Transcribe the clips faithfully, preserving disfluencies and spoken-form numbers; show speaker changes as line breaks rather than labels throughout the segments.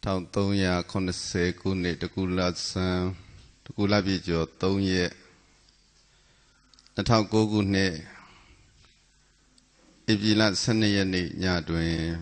Thằng tôi nhà con sẽ cô nè tụi cô là sao tụi cô là bị cho tôi nhẹ thằng cô cô nè if you là sinh nhật nè nhà tôi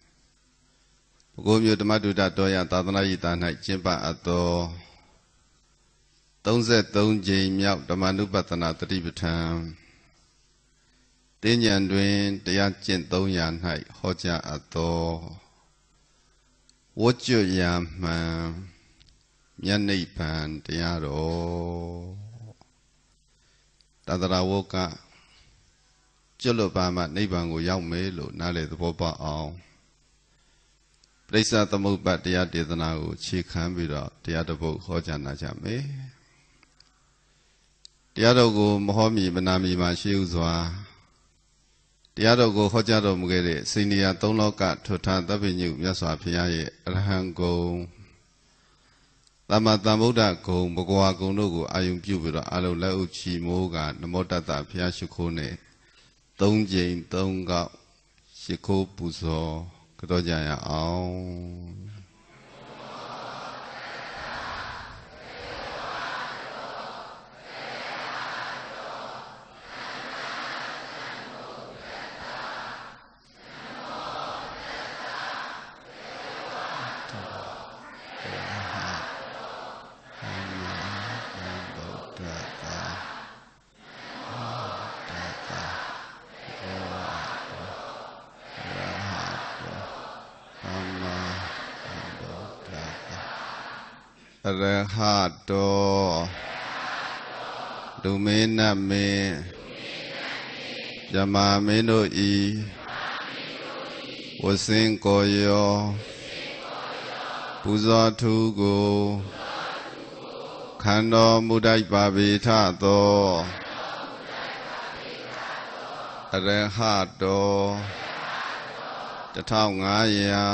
cô nhiều tụi mà tụi ta tôi nhà ta tao nói gì ta này chỉ ba ở đó tông sẽ tông gì nhau tụi mà núp bắt na tự bị tham tiền nhân tôi tiền tiền tông nhà này họ cha ở đó我就呀嘛，人类般的呀罗，但是啦，我讲，这老板嘛，那帮我要没路，哪里都不把熬。为啥他们把这样的子那个去看不了，这样都不好讲那讲没？这样都个没好米不拿米嘛修做。တရားတော်ကိုဟောကြားတော်မူခဲ့တဲ့စိန္ဒရာသုံးလောကထွဋ်ထသဗ္ဗညုမြတ်စွာဘုရားရဲ့အရဟံဂုဏ်သမ္မာသမ္ဗုဒ္ဓဂုဏ်ဘဂဝါဂုဏ်တို့ကိုအာယုံပြုပြီးတော့အလုံးလက်ဥချီမိုးကနမောတတ္တဘုရားရှိခိုးနဲ့သုံးကြိမ်သုံးခေါက်ရှိခိုးပူဇော်ကြောကြရအောင်အရဟတောဒုမေနမေယမမင်းတို့ဤဝစင်ကိုယောပူဇော်ထူးကိုခံတော်မူတတ်ပါပေထသောအရဟတောတထောင်ငါးရာ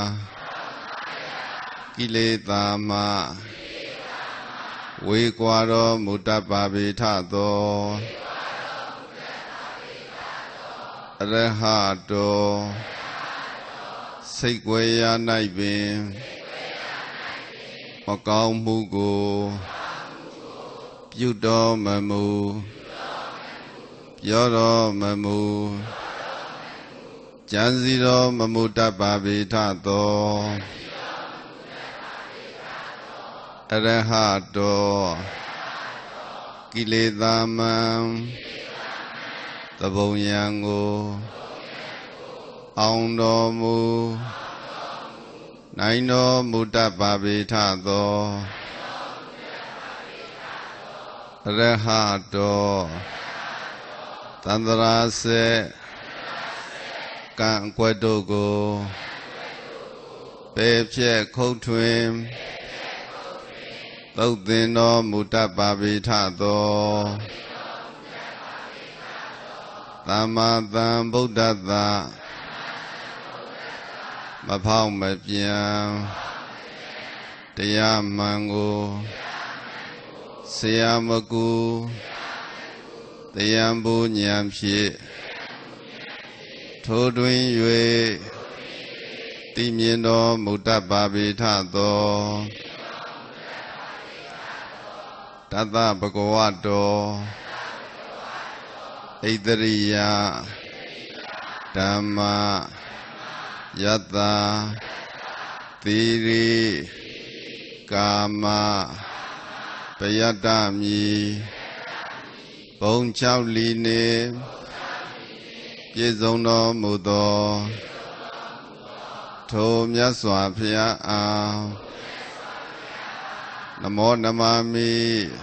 ကိလေသာမဝေကွာတော်မူတတ်ပါပေထသောအရဟတောစိတ်ွယ်ရာ၌ပင်မကောင်းမှုကိုပြုတော်မမူပြောတော်မမူကြံစီတော်မမူတတ်ပါပေထသောအရဟတောကိလေသာမံသဘုံယံကိုအောင်တော်မူနိုင်တော်မူတတ်ပါပေထသောအရဟတောသန္တရာစေကံကွက်တို့ကိုပေဖြက်ခုတ်ထွင်သုတ်သင်တော်မူတတ်ပါပေထသောသမ္မာသမ္ဗုဒ္ဓတ္တမဖောက်မပြန်တရားမှန်ကိုဆရာမကူတရားဘုဉာဏ်ဖြင့်ထိုးတွင်၍သိမြင်တော်မူတတ်ပါပေထသောတတ္တဘဂဝတောဣတရိယဓမ္မယတ္တသီရိကာမပယတ္တမီဘုံ၆လီနေပြည့်စုံတော်မူသောထိုမြတ်စွာဘုရားအားနမောနမမိ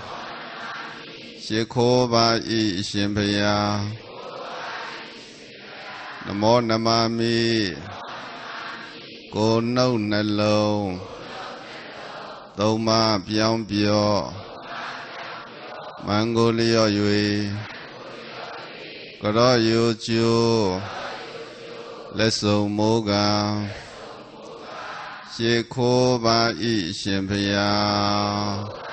ရှိခိုးပါ၏အရှင်ဘုရားနမောနမမိကိုယ်နှုတ်နှလုံးသုံးပါးပြောင်းပြော့မန်ကိုလျော့၍ကရော့ယူကျိုးလက်စုံမိုးကံရှိခိုးပါ၏ရှင်ဘုရား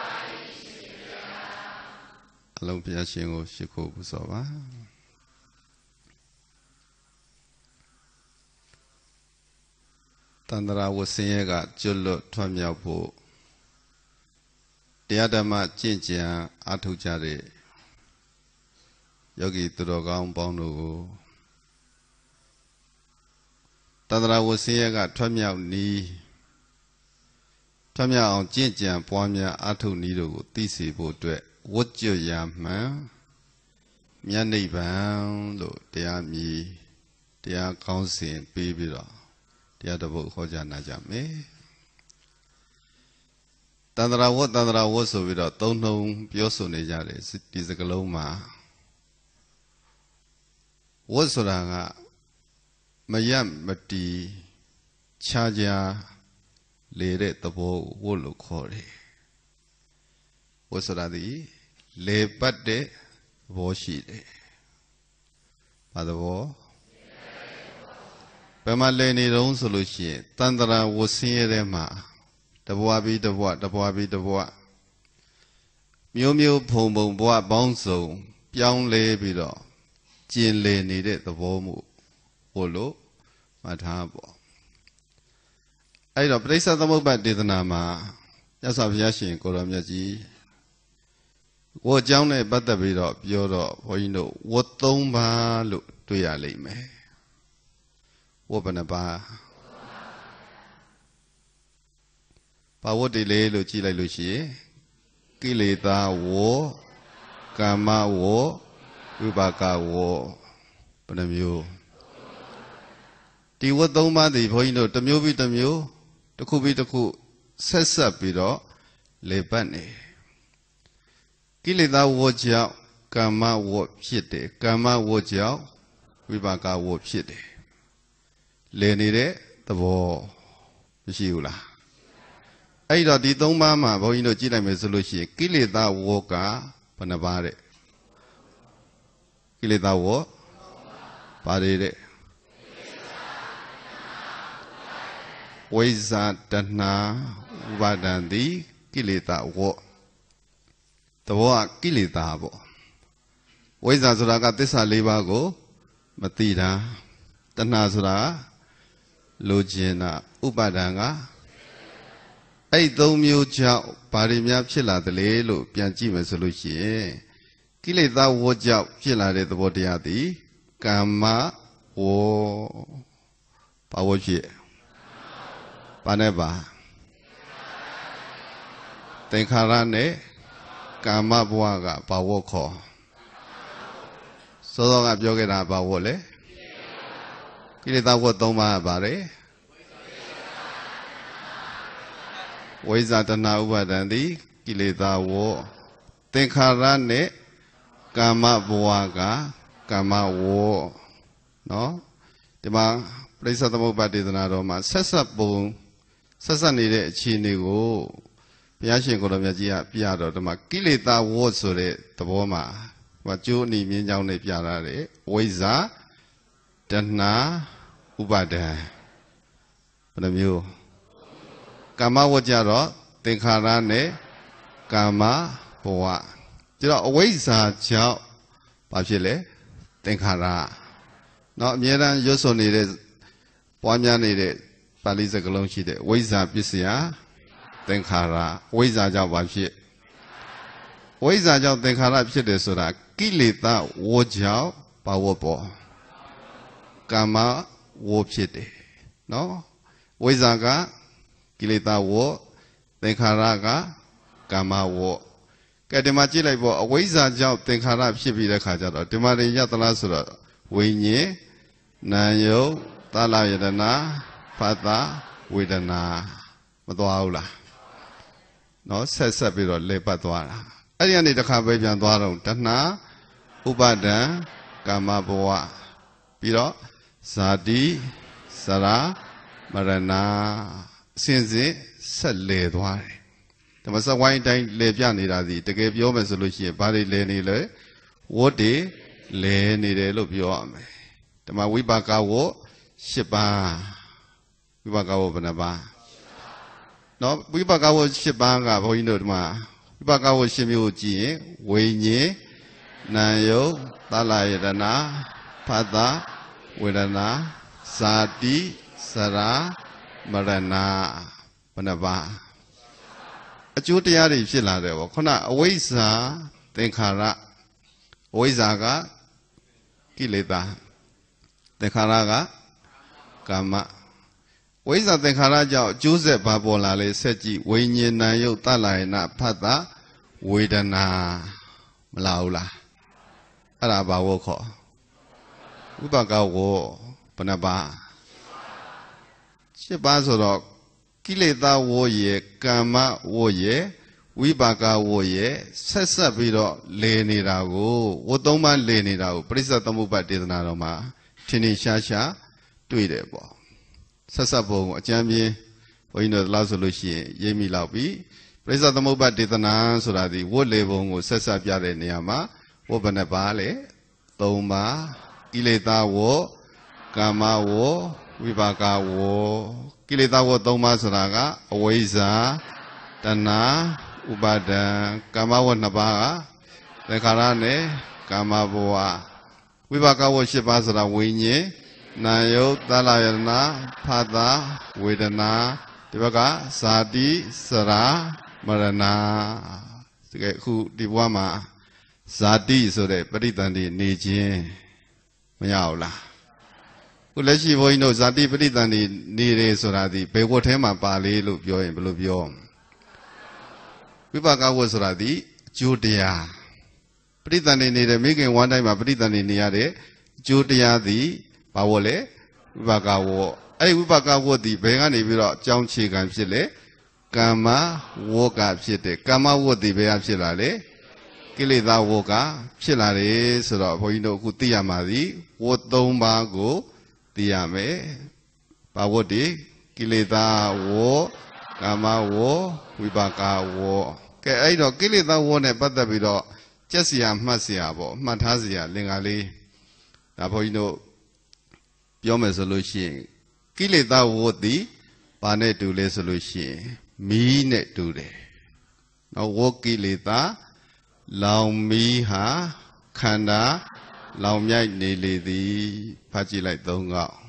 အလုံးဘုရားရှင်ကိုရှိခိုးပူဇော်ပါသန္တရာဝဆင်းရဲကကျွတ်လွတ်ထွတ်မြောက်ဖို့တရားဓမ္မကျင့်ကြံအားထုတ်ကြတဲ့ယောဂီသူတော်ကောင်းပေါင်းတို့ကိုတန္တရာဝဆင်းရဲကထွတ်မြောက်နည်းထွတ်မြောက်အောင်ကျင့်ကြံပွားများအားထုတ်နည်းတို့ကိုသိစေဖို့အတွက်ဝတ်ကျွတ်ရမှန်မြတ်နိဗ္ဗာန်လို့တရားမြည်တရားကောင်းစဉ်ပေးပြီးတော့တရားတစ်ပုဒ်ဟောကြားနာကြမယ်တန္တရာဝတ်တန္တရာဝတ်ဆိုပြီးတော့သုံးနှုံပြောဆိုနေကြတယ်ဒီစကားလုံးမှာဝတ်ဆိုတာကမရမတီခြားခြားလေတဲ့သဘောဝတ်လို့ခေါ်တယ်ဝတ်ဆိုတာဒီလေပတ်တဲ့သဘောရှိတယ်ဘာသဘောဘယ်မှာလဲနေတုံးဆိုလို့ရှိရင်တန္တရာဝဆင်းရဲထဲမှာတဘွားပြီးတဘွားတဘွားပြီးတဘွားမျိုးမျိုးဖုံဖုံဘွားပေါင်းစုံပြောင်းလဲပြီးတော့ကျင်လေနေတဲ့သဘောမှုဟိုလိုမှတ်ထားပေါ့အဲ့တော့ပရိစ္ဆေသမုပ္ပါဒေသနာမှာမြတ်စွာဘုရားရှင်ကိုရောမြတ်ကြီးဝတ်ကြောင်းနဲ့ပတ်သက်ပြီးတော့ပြောတော့ဘုန်းကြီးတို့ဝတ်သုံးပါလို့တွေ့ရလိမ့်မယ်ဝတ်ဘယ်နှပါဘာဝတ်တွေလဲလို့ကြည့်လိုက်လို့ရှိရင်ကိလေသာဝကာမဝဝိပါကဝဘယ်နှမျိုးဒီဝတ်သုံးပါးဒီဘုန်းကြီးတို့တစ်မျိုးပြီးတစ်မျိုးတစ်ခုပြီးတစ်ခုဆက်ဆက်ပြီးတော့လေပတ်နေကိလေသာဝကြောင့်ကာမဝဖြစ်တယ်ကာမဝကြောင့်ဝိပါကဝဖြစ်တယ်လေနေတဲ့သဘောမရှိဘူးလားအဲ့တော့ဒီသုံးပါးမှာဘုန်းကြီးတို့ကြည့်လိုက်မယ်ဆိုလို့ရှိရင်ကိလေသာဝကဘယ်နှပါးတဲ့ကိလေသာဝပါရတဲ့ဝိဇ္ဇာတဏှာဥပါဒံတိကိလေသာဝသဘောကကိလေသာပေါ့ဝိဇ္ဇာဆိုတာကသစ္စာလေးပါးကိုမသိတာတဏှာဆိုတာလိုချင်တာဥပါဒံကအဲ့သုံးမျိုးကြောင့်ဘာတွေများဖြစ်လာသလဲလို့ပြန်ကြည့်မယ်ဆိုလို့ရှိရင်ကိလေသာဝကြောင့်ဖြစ်လာတဲ့သဘောတရားသည်ကာမဝဘာဝဖြစ်ဘာနဲ့ပါသင်္ခါရနဲ့ကာမဘဝကဘာဝခေါ်စောစောကပြောခဲ့တာဘာဝလဲကိလေသာဝသုံးပါးပါတယ်ဝိဇ္ဇာတဏှာဥပါဒံတိကိလေသာဝသင်္ခါရနဲ့ကာမဘဝကကာမဝနော်ဒီမှာပရိစ္ဆေသမုပ္ပါဒေသနာတော်မှာဆက်ဆက်ပုံဆက်ဆက်နေတဲ့အခြေအနေကိုဘုရားရှင်ကိုယ်တော်မြတ်ကြီးကပြတော့ဒီမှာကိလေသာဝဆိုတဲ့သဘောမှာဟိုကျိုးအနီမြင်းကြောင်းနဲ့ပြထားတယ်ဝိဇ္ဇာတဏှာဥပါဒံဘယ်နှမျိုးကာမဝကြတော့သင်္ခါရနဲ့ကာမဘဝကျတော့အဝိဇ္ဇာကြောင့်ဘာဖြစ်လဲသင်္ခါရเนาะအမြဲတမ်းရွတ်ဆိုနေတဲ့ပွားများနေတဲ့ပါဠိစကားလုံးရှိတဲ့ဝိဇ္ဇာပစ္စယသင်္ခါရဝိဇ္ဇာကြောင့်ဘာဖြစ်ဝိဇ္ဇာကြောင့်သင်္ခါရဖြစ်တယ်ဆိုတာကိလေသာဝကြောင့်ဘာဝပေါ်ကာမဝဖြစ်တယ်เนาะဝိဇ္ဇာကကိလေသာဝသင်္ခါရကကာမဝကဲဒီမှာကြည့်လိုက်ပေါ့အဝိဇ္ဇာကြောင့်သင်္ခါရဖြစ်ပြီးတဲ့ခါကျတော့ဒီမှာရရသလားဆိုတော့ဝိညာဉ်နာယုတ်သလယတနာဖတ်တာဝေဒနာမသွားဘူးလားနော်ဆက်ဆက်ပြီးတော့လေပတ်သွားတာအဲ့ဒီကနေတစ်ခါပဲပြန်သွားတော့တဏှာဥပါဒံကာမဘဝပြီးတော့ဇာတိစရာမရဏအစဉ်စဉ်ဆက်လေသွားတယ်ဓမ္မစဝိုင်းတိုင်းလေပြနေတာစီတကယ်ပြောမယ်ဆိုလို့ရှိရင်ဘာတွေလဲနေလဲဝတ်တွေလဲနေတယ်လို့ပြောရမယ်ဓမ္မဝိပါကဝရှစ်ပါးဝိပါကဝဘယ်နှပါးနော်ဝိပါကဝရှစ်ပါးကဘုန်းကြီးတို့ဒီမှာဝိပါကဝရှစ်မျိုးကိုကြည့်ရင်ဝိညာဉ်နာယုတ်သလယတနာဖတ်တာဝေဒနာဇာတိစရာမမရဏဘယ်နှပါအကျိုးတရားတွေဖြစ်လာတယ်ပေါ့ခုနအဝိဇ္ဇာသင်္ခါရအဝိဇ္ဇာကကိလေသာသင်္ခါရကကာမဝိဇ္ဇာသင်္ခါရကြောင့်အကျိုးဆက်ဘာပေါ်လာလဲဆက်ကြည့်ဝိညာဏယုတ်တလယနာဖတ်တာဝေဒနာမလာဘူးလားအဲ့ဒါဘာဝခေါ်ဝိပါကဝဘယ်နှပါရှစ်ပါးဆိုတော့ကိလေသာဝရဲ့ကာမဝရဲ့ဝိပါကဝရဲ့ဆက်ဆက်ပြီးတော့လေနေတာကိုဝတ်သုံးပါးလေနေတာကိုပရိစ္ဆေသမုပ္ပါဒေသနာတော်မှာထင်ထင်ရှားရှားတွေ့တယ်ပေါ့ဆက်ဆက်ပုံအကျမ်းပြင်းဘုန်းကြီးတို့လောက်ဆိုလို့ရှိရင်ရေးမိလောက်ပြီပရိစ္ဆေသမုပ္ပါဒေသနာဆိုတာဒီဝတ်လေပုံကိုဆက်ဆက်ပြတဲ့နေရာမှာဝတ်ဘယ်နှပါလဲသုံးပါးကိလေသာဝကာမဝဝိပါကဝကိလေသာဝသုံးပါးဆိုတာကအဝိဇ္ဇာတဏှာဥပါဒံကာမဝနှစ်ပါးကသင်္ခါရနဲ့ကာမဘဝဝိပါကဝရှစ်ပါးဆိုတာဝိညာဉ်နာယုတ်သလယနာဖာတာဝေဒနာဒီဘက်ကဇာတိစရာမရဏဒီကအခုဒီဘဝမှာဇာတိဆိုတဲ့ပရိသန္တိနေခြင်းမရဘူးလားခုလက်ရှိဘုန်းကြီးတို့ဇာတိပရိသန္တိနေတယ်ဆိုတာဒီဘယ်ဝတ်ထဲမှာပါလေလို့ပြောရင်ဘယ်လိုပြောဝိပါကဝတ်ဆိုတာဒီအကျိုးတရားပရိသန္တိနေတဲ့မိခင်ဝမ်းတိုင်းမှာပရိသန္တိနေရတဲ့အကျိုးတရားသည်ဘာဝတ်လဲဝိပါကဝတ်အဲ့ဒီဝိပါကဝတ်ဒီဘယ်ကနေပြီးတော့အကြောင်းခြေခံဖြစ်လဲကမ္မဝတ်ကဖြစ်တယ်ကမ္မဝတ်ဒီဘယ်ကဖြစ်လာလဲကိလေသာဝတ်ကဖြစ်လာတယ်ဆိုတော့ဘုန်းကြီးတို့အခုသိရမှာဒီဝတ်သုံးပါးကိုသိရမယ်ဘာဝတ်ဒီကိလေသာဝတ်ကာမဝတ်ဝိပါကဝတ်ကဲအဲ့တော့ကိလေသာဝတ်နဲ့ပတ်သက်ပြီးတော့ကြက်စရာမှတ်စရာပေါ့မှတ်ထားစရာလင်္ကာလေးဒါဘုန်းကြီးတို့ပြောမယ်ဆိုလို့ရှိရင်ကိလေသာဝတ်ဒီဘာနဲ့တူလဲဆိုလို့ရှိရင်မီးနဲ့တူတယ်နော်ဝတ်ကိလေသာလောင်မီးဟာခန္ဓာလောင်မြိုက်နေလေသည်ဖတ်ကြည့်လိုက်သုံးခေါက်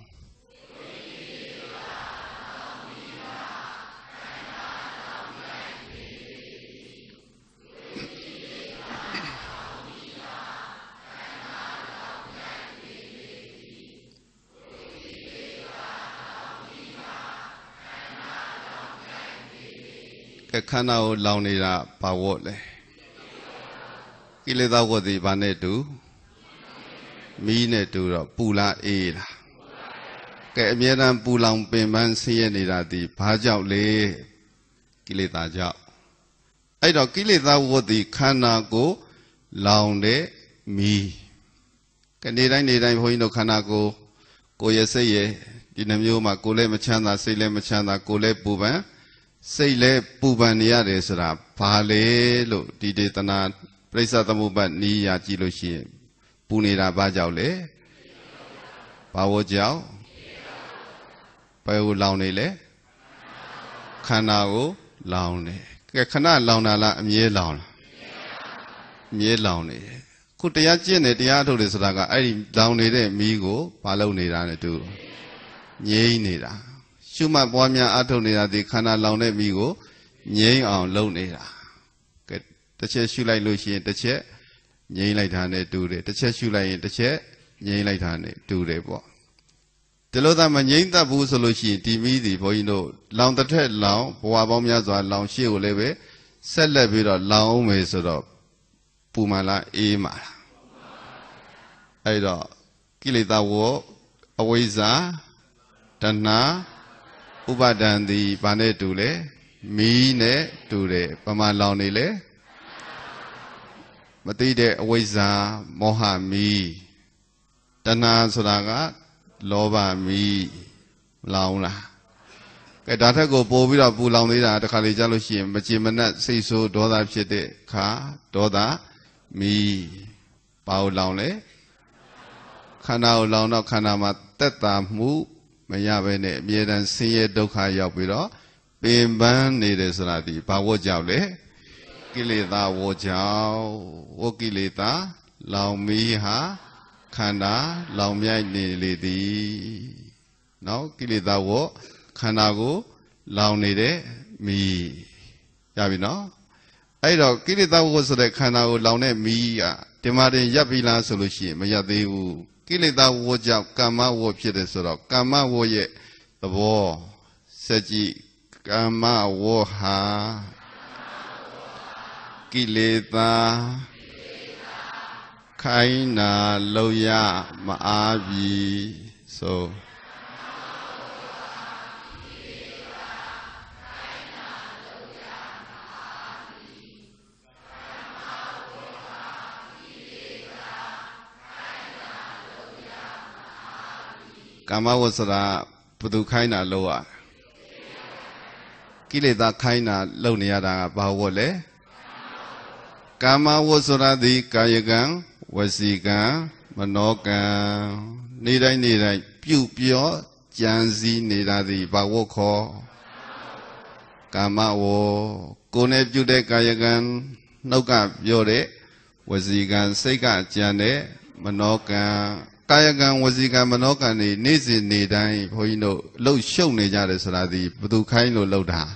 ခန္ဓာကိုလောင်နေတာဘာဝတ်လဲကိလေသာဝတ်ဒီဘာနဲ့တူမီးနဲ့တူတော့ပူလာအေးလားကဲအမြဲတမ်းပူလောင်ပင်ပန်းဆင်းရဲနေတာဒီဘာကြောင့်လဲကိလေသာကြောင့်အဲ့တော့ကိလေသာဝတ်ဒီခန္ဓာကိုလောင်တဲ့မီးကနေတိုင်းနေတိုင်းဘုန်းကြီးတို့ခန္ဓာကိုကိုယ်ရဲ့စိတ်ရဲ့ဒီနှမျိုးမှာကိုယ်လည်းမချမ်းသာစိတ်လည်းမချမ်းသာကိုယ်လည်းပူပန်စိတ်လည်းပူပန်နေရတယ်ဆိုတာဘာလဲလို့ဒီဒေသနာပရိစ္ဆေသမုပ္ပါနီးရကြည့်လို့ရှိရင်ပူနေတာဘာကြောင့်လဲဘာဝကြောင့်ဘယ်ကိုလောင်နေလဲခန္ဓာကိုလောင်နေကဲခဏလောင်တာလားအမြဲလောင်လားအမြဲလောင်နေခုတရားကျင့်နေတရားထုတ်တယ်ဆိုတာကအဲ့ဒီလောင်နေတဲ့မီးကိုဘာလုပ်နေတာလဲသူငြိမ့်နေတာရှုမှတ်ပွားများအထုတ်နေတာဒီခန္ဓာလောင်တဲ့မိကိုငြိမ်းအောင်လုပ်နေတာကဲတစ်ချက်ရှုလိုက်လို့ရှိရင်တစ်ချက်ငြိမ်းလိုက်တာနဲ့တူတယ်တစ်ချက်ရှုလိုက်ရင်တစ်ချက်ငြိမ်းလိုက်တာနဲ့တူတယ်ပေါ့ဒီလိုသာမငြိမ်းတတ်ဘူးဆိုလို့ရှိရင်ဒီမိဒီဘုန်းကြီးတို့လောင်တစ်ထက်လောင်ဘဝပေါင်းများစွာလောင်ရှေ့ကိုလည်းပဲဆက်လက်ပြီးတော့လောင်အောင်မယ်ဆိုတော့ပူမှလားအေးမှလားအဲ့တော့ကိလေသာဝအဝိဇ္ဇာတဏှာဥပါဒံဒီဘာနဲ့တူလဲမီးနဲ့တူတယ်ပမာလောင်နေလဲမသိတဲ့အဝိဇ္ဇာမောဟမီးတဏှာဆိုတာကလောဘမီးလောင်လားကဲဒါထက်ကိုပို့ပြီးတော့ပူလောင်သေးတာတခါလေကြားလို့ရှိရင်မကြင်မနှက်စိတ်ဆိုးဒေါသဖြစ်တဲ့ခါဒေါသမီးဘာကိုလောင်လဲခန္ဓာကိုလောင်တော့ခန္ဓာမှာတက်တာမှုမရဘဲနဲ့အမြဲတမ်းဆင်းရဲဒုက္ခရောက်ပြီးတော့ပင်ပန်းနေတယ်ဆိုတာဒီဘာဝကြောင့်လဲကိလေသာဝကြောင့်ဝကိလေသာလောင်မီးဟာခန္ဓာလောင်မြိုက်နေလေသည်နော်ကိလေသာဝခန္ဓာကိုလောင်နေတဲ့မီးရပြီနော်အဲ့တော့ကိလေသာဝဆိုတဲ့ခန္ဓာကိုလောင်တဲ့မီးကဒီမှာတင်ရပ်ပြီလားဆိုလို့ရှိရင်မရပ်သေးဘူးကိလေသာဝကြောင့်ကမ္မဝဖြစ်တယ်ဆိုတော့ကမ္မဝရဲ့သဘောစัจจิကမ္မဝဟာကိလေသာခိုင်းနာလောက်ရမအားပြီဆိုကမ္မဝဆိုတာဘုသူခိုင်းတာလို့อ่ะကိလေသာခိုင်းတာလုပ်နေရတာကဘာဝလဲကမ္မဝဆိုတာဒီကာယကံဝစီကံမနောကံနေတိုင်းနေတိုင်းပြုပြောကြံစည်နေတာဒီဘာဝခေါ်ကမ္မဝကိုယ်နဲ့ပြုတဲ့ကာယကံနှုတ်ကပြောတဲ့ဝစီကံစိတ်ကကြံတဲ့မနောကံကာယကံဝစီကံမနောကံနေနေ့စဉ်နေတိုင်းဘုန်းကြီးတို့လှုပ်ရှုပ်နေကြတယ်ဆိုတာဒီဘသူခိုင်းလို့လှုပ်တာ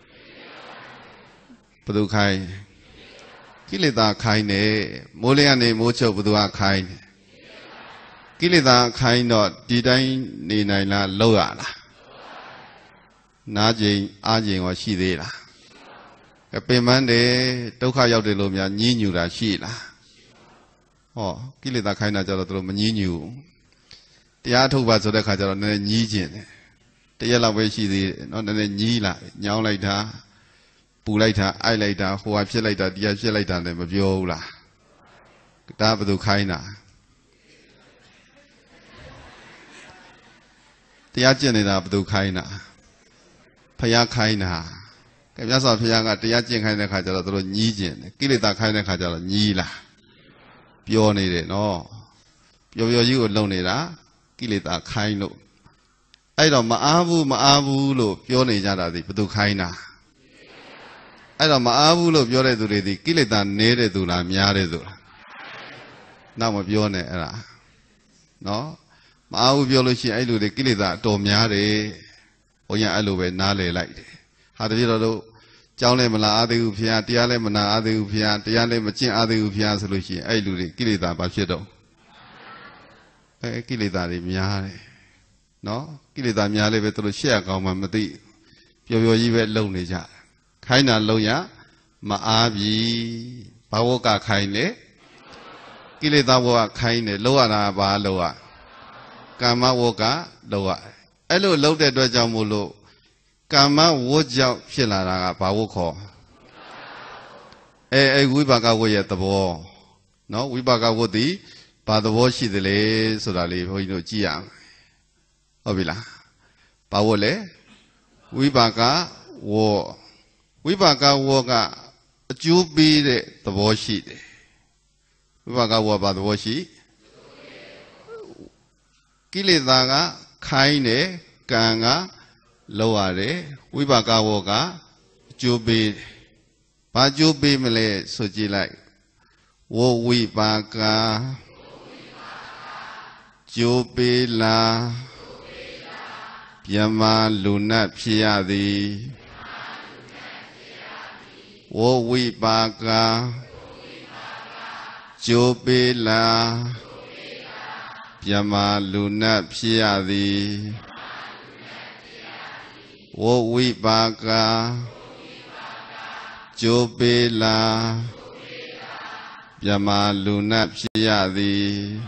ဘသူခိုင်းကိလေသာခိုင်းတယ်မိုးလင်းကနေမိုးချုပ်ဘသူကခိုင်းတယ်ကိလေသာခိုင်းတော့ဒီတိုင်းနေနိုင်လားလှုပ်ရလားနားကျင်အားကျင်ရောရှိသေးလားပင်ပန်းတယ်ဒုက္ခရောက်တယ်လို့များညှဉ်းညူတာရှိလားဟောကိလေသာခိုင်းတာကြတော့သူတို့မငြင်းညူတရားထုတ်ပါဆိုတဲ့ခါကျတော့နည်းနည်းညှီးကျင်တယ်တရက်လောက်ပဲရှိသေးတယ်เนาะနည်းနည်းညှီးလာညောင်းလိုက်တာပူလိုက်တာအိုက်လိုက်တာဟိုဟာဖြစ်လိုက်တာတရားဖြစ်လိုက်တာလည်းမပြောဘူးလားဒါဘယ်သူခိုင်းတာတရားကျင့်နေတာဘယ်သူခိုင်းတာဖယားခိုင်းတာကဲမြတ်စွာဘုရားကတရားကျင့်ခိုင်းတဲ့ခါကျတော့သူတို့ညှီးကျင်တယ်ကိလေသာခိုင်းတဲ့ခါကျတော့ညှီးလာပြောနေတယ်နော်ပျော်ပျော်ကြီးကိုလုံနေတာကိလေသာခိုင်းလို့အဲ့တော့မအားဘူးမအားဘူးလို့ပြောနေကြတာဒီဘယ်သူခိုင်းတာအဲ့တော့မအားဘူးလို့ပြောတဲ့သူတွေဒီကိလေသာနေတဲ့သူလားများတဲ့သူလားနောက်မပြောနဲ့အဲ့ဒါနော်မအားဘူးပြောလို့ရှိရင်အဲ့လူတွေကိလေသာအတော်များတယ်ဘုရားအဲ့လိုပဲနားလည်လိုက်တယ်ဟာတပြည့်တော်တို့ကျောင်းလည်းမလာအားသေးဘူးဖျားတရားလည်းမနာအားသေးဘူးဖျားတရားလည်းမကျင့်အားသေးဘူးဖျားဆိုလို့ရှိရင်အဲ့လူတွေကိလေသာဘာဖြစ်တော့အဲကိလေသာတွေများတယ်နော်ကိလေသာများလည်းပဲသူတို့ရှက်ရကောင်းမှမသိပျော်ပျော်ကြီးပဲလုံနေကြခိုင်းတာလုံရမအားပြီဘာဝကခိုင်းလေကိလေသာဝကခိုင်းတယ်လုံရတာဘာလုံရကာမဝကလုံရအဲ့လိုလုံတဲ့အတွက်ကြောင့်မို့လို့ကမ္မဝတ်ကြောင့်ဖြစ်လာတာကဘာဝတ်ခေါ်အဲအဲဝိပါကဝတ်ရဲ့သဘောနော်ဝိပါကဝတ်ဒီဘာသဘောရှိသလဲဆိုတာလေးဘုန်းကြီးတို့ကြည့်ရအောင်ဟုတ်ပြီလားဘာဝတ်လဲဝိပါကဝတ်ဝိပါကဝတ်ကအကျိုးပေးတဲ့သဘောရှိတယ်ဝိပါကဝတ်ဘာသဘောရှိကိလေသာကခိုင်းတယ်ကံကလောက်ရတယ်ဝိပါကဝကအကျိုးပေးဘာကျိုးပေးမလဲဆိုကြည့်လိုက်ဝဝိပါကကျိုးပေးလားမြမလူနတ်ဖြစ်ရသည်ဝဝိပါကကျိုးပေးလားမြမလူနတ်ဖြစ်ရသည်ဝဝိပါကကျိုးပေးလားမြမလူနတ်ဖြစ်ရသည်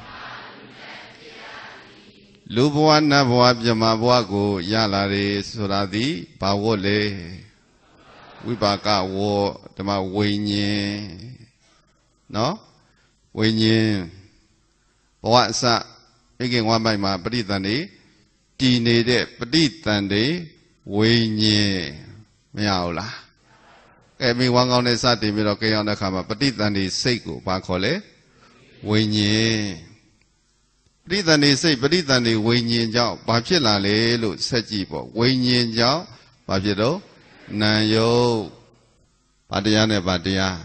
လူဘဝနတ်ဘဝမြမဘဝကိုရလာတယ်ဆိုတာဒီဘာဝတ်လဲဝိပါကဝတ်ဓမ္မဝိညာဉ်နော်ဝိညာဉ်ဘဝအစမိခင်ဝမ်းပိုက်မှာပဋိသန္ဓေတည်နေတဲ့ပဋိသန္ဓေဝိညာဉ်မရဘူးလားကဲမိဝမ်းကောင်းနဲ့စတင်ပြီးတော့ကြောင်းတဲ့ခါမှာပဋိသန္ဓေစိတ်ကိုဘာခေါ်လဲဝိညာဉ်ပဋိသန္ဓေစိတ်ပဋိသန္ဓေဝိညာဉ်ကြောင့်ဘာဖြစ်လာလဲလို့ဆက်ကြည့်ပေါ့ဝိညာဉ်ကြောင့်ဘာဖြစ်တော့နာယုတ်ဘာတရားနဲ့ဘာတရား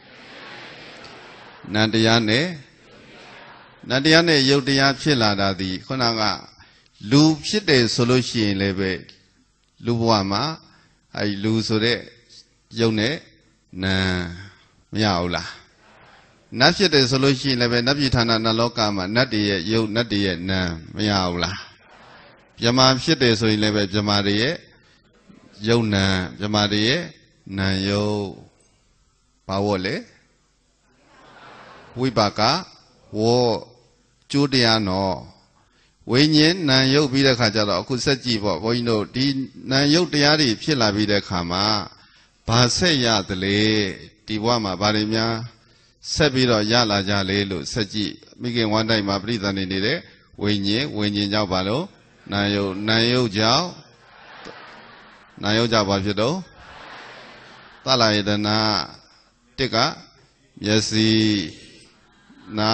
နန္တရားနဲ့နန္တရားနဲ့ယုတ်တရားဖြစ်လာတာဒီခုနကလူဖြစ်တယ်ဆိုလို့ရှိရင်လည်းပဲလူဘဝမှာအဲလူဆိုတဲ့ရုပ်နဲ့နာမရဘူးလားနတ်ဖြစ်တယ်ဆိုလို့ရှိရင်လည်းပဲနတ်ပြည်ဌာနနတ်လောကမှာနတ်တွေရဲ့ရုပ်နတ်တွေရဲ့နာမရဘူးလားမြမဖြစ်တယ်ဆိုရင်လည်းပဲမြမတွေရဲ့ရုပ်နာမြမတွေရဲ့နာရုပ်ဘာဝလဲဝိပါကဝေါကျိုးတရားနော်ဝိညာဉ်နာယုတ်ပြီးတဲ့ခါကျတော့အခုဆက်ကြည့်ပေါ့ဘုန်းကြီးတို့ဒီနာယုတ်တရားတွေဖြစ်လာပြီးတဲ့ခါမှာဘာဆက်ရသလဲဒီဘဝမှာဘာတွေများဆက်ပြီးတော့ရလာကြလေလို့ဆက်ကြည့်မိခင်ဝမ်းတိုက်မှာပြိဿနေနေတဲ့ဝိညာဉ်ဝိညာဉ်ကြောင့်ဘာလို့နာယုတ်နာယုတ်ကြောင့်နာယုတ်ကြောင့်ဘာဖြစ်တော့သလယတနာတစ်ကမျက်စိနာ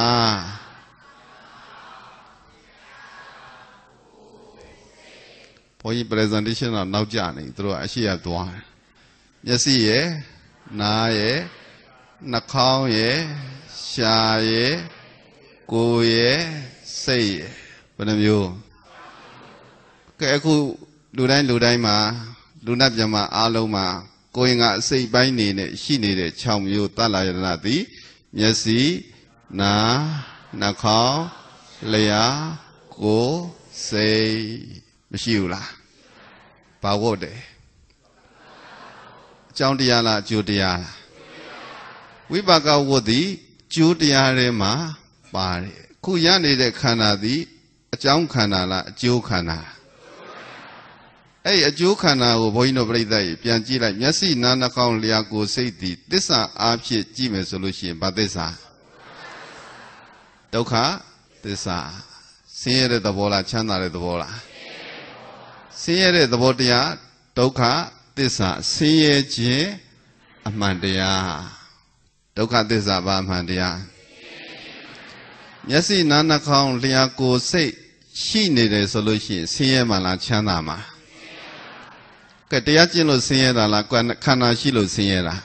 ဘုန်းကြီး presentation တော့နောက်ကျနေသူတို့အရှိရသွားတယ်မျက်စိရယ်နားရယ်နှာခေါင်းရယ်ရှားရယ်ကိုယ်ရယ်စိတ်ရယ်ဘယ်နှမျိုးကဲအခုလူတိုင်းလူတိုင်းမှာလူနာပြမအားလုံးမှာကိုယ်ငါအစိတ်ပိုင်းနေနဲ့ရှိနေတဲ့၆မျိုးသလယတနာသည်မျက်စိနားနှာခေါင်းလျှာကိုယ်စိတ်မရှိဘူးလားဘာဝတ်တယ်အကြောင်းတရားလားအကျိုးတရားလားဝိပါကဝတ်သည်ကျိုးတရားထဲမှာပါတယ်ခုရနေတဲ့ခန္ဓာသည်အကြောင်းခန္ဓာလားအကျိုးခန္ဓာအဲ့အကျိုးခန္ဓာကိုဘုန်းကြီးတို့ပြိဿကြီးပြန်ကြည့်လိုက်မျက်စိနားနှာခေါင်းလျှာကိုယ်စိတ်သည်သစ္စာအားဖြင့်ကြည့်မယ်ဆိုလို့ရှိရင်ဘာသစ္စာဒုက္ခသစ္စာဆင်းရဲတဲ့သဘောလားချမ်းသာတဲ့သဘောလားဆင်းရဲတဲ့သဘောတရားဒုက္ခသစ္စာဆင်းရဲခြင်းအမှန်တရားဒုက္ခသစ္စာဘာအမှန်တရားမျက်စိနားနှာခေါင်းလျှာကိုယ်စိတ်ရှိနေတယ်ဆိုလို့ရှိရင်ဆင်းရဲမှလားချမ်းသာမှာကဲတရားကျင့်လို့ဆင်းရဲတာလားခန္ဓာရှိလို့ဆင်းရဲတာ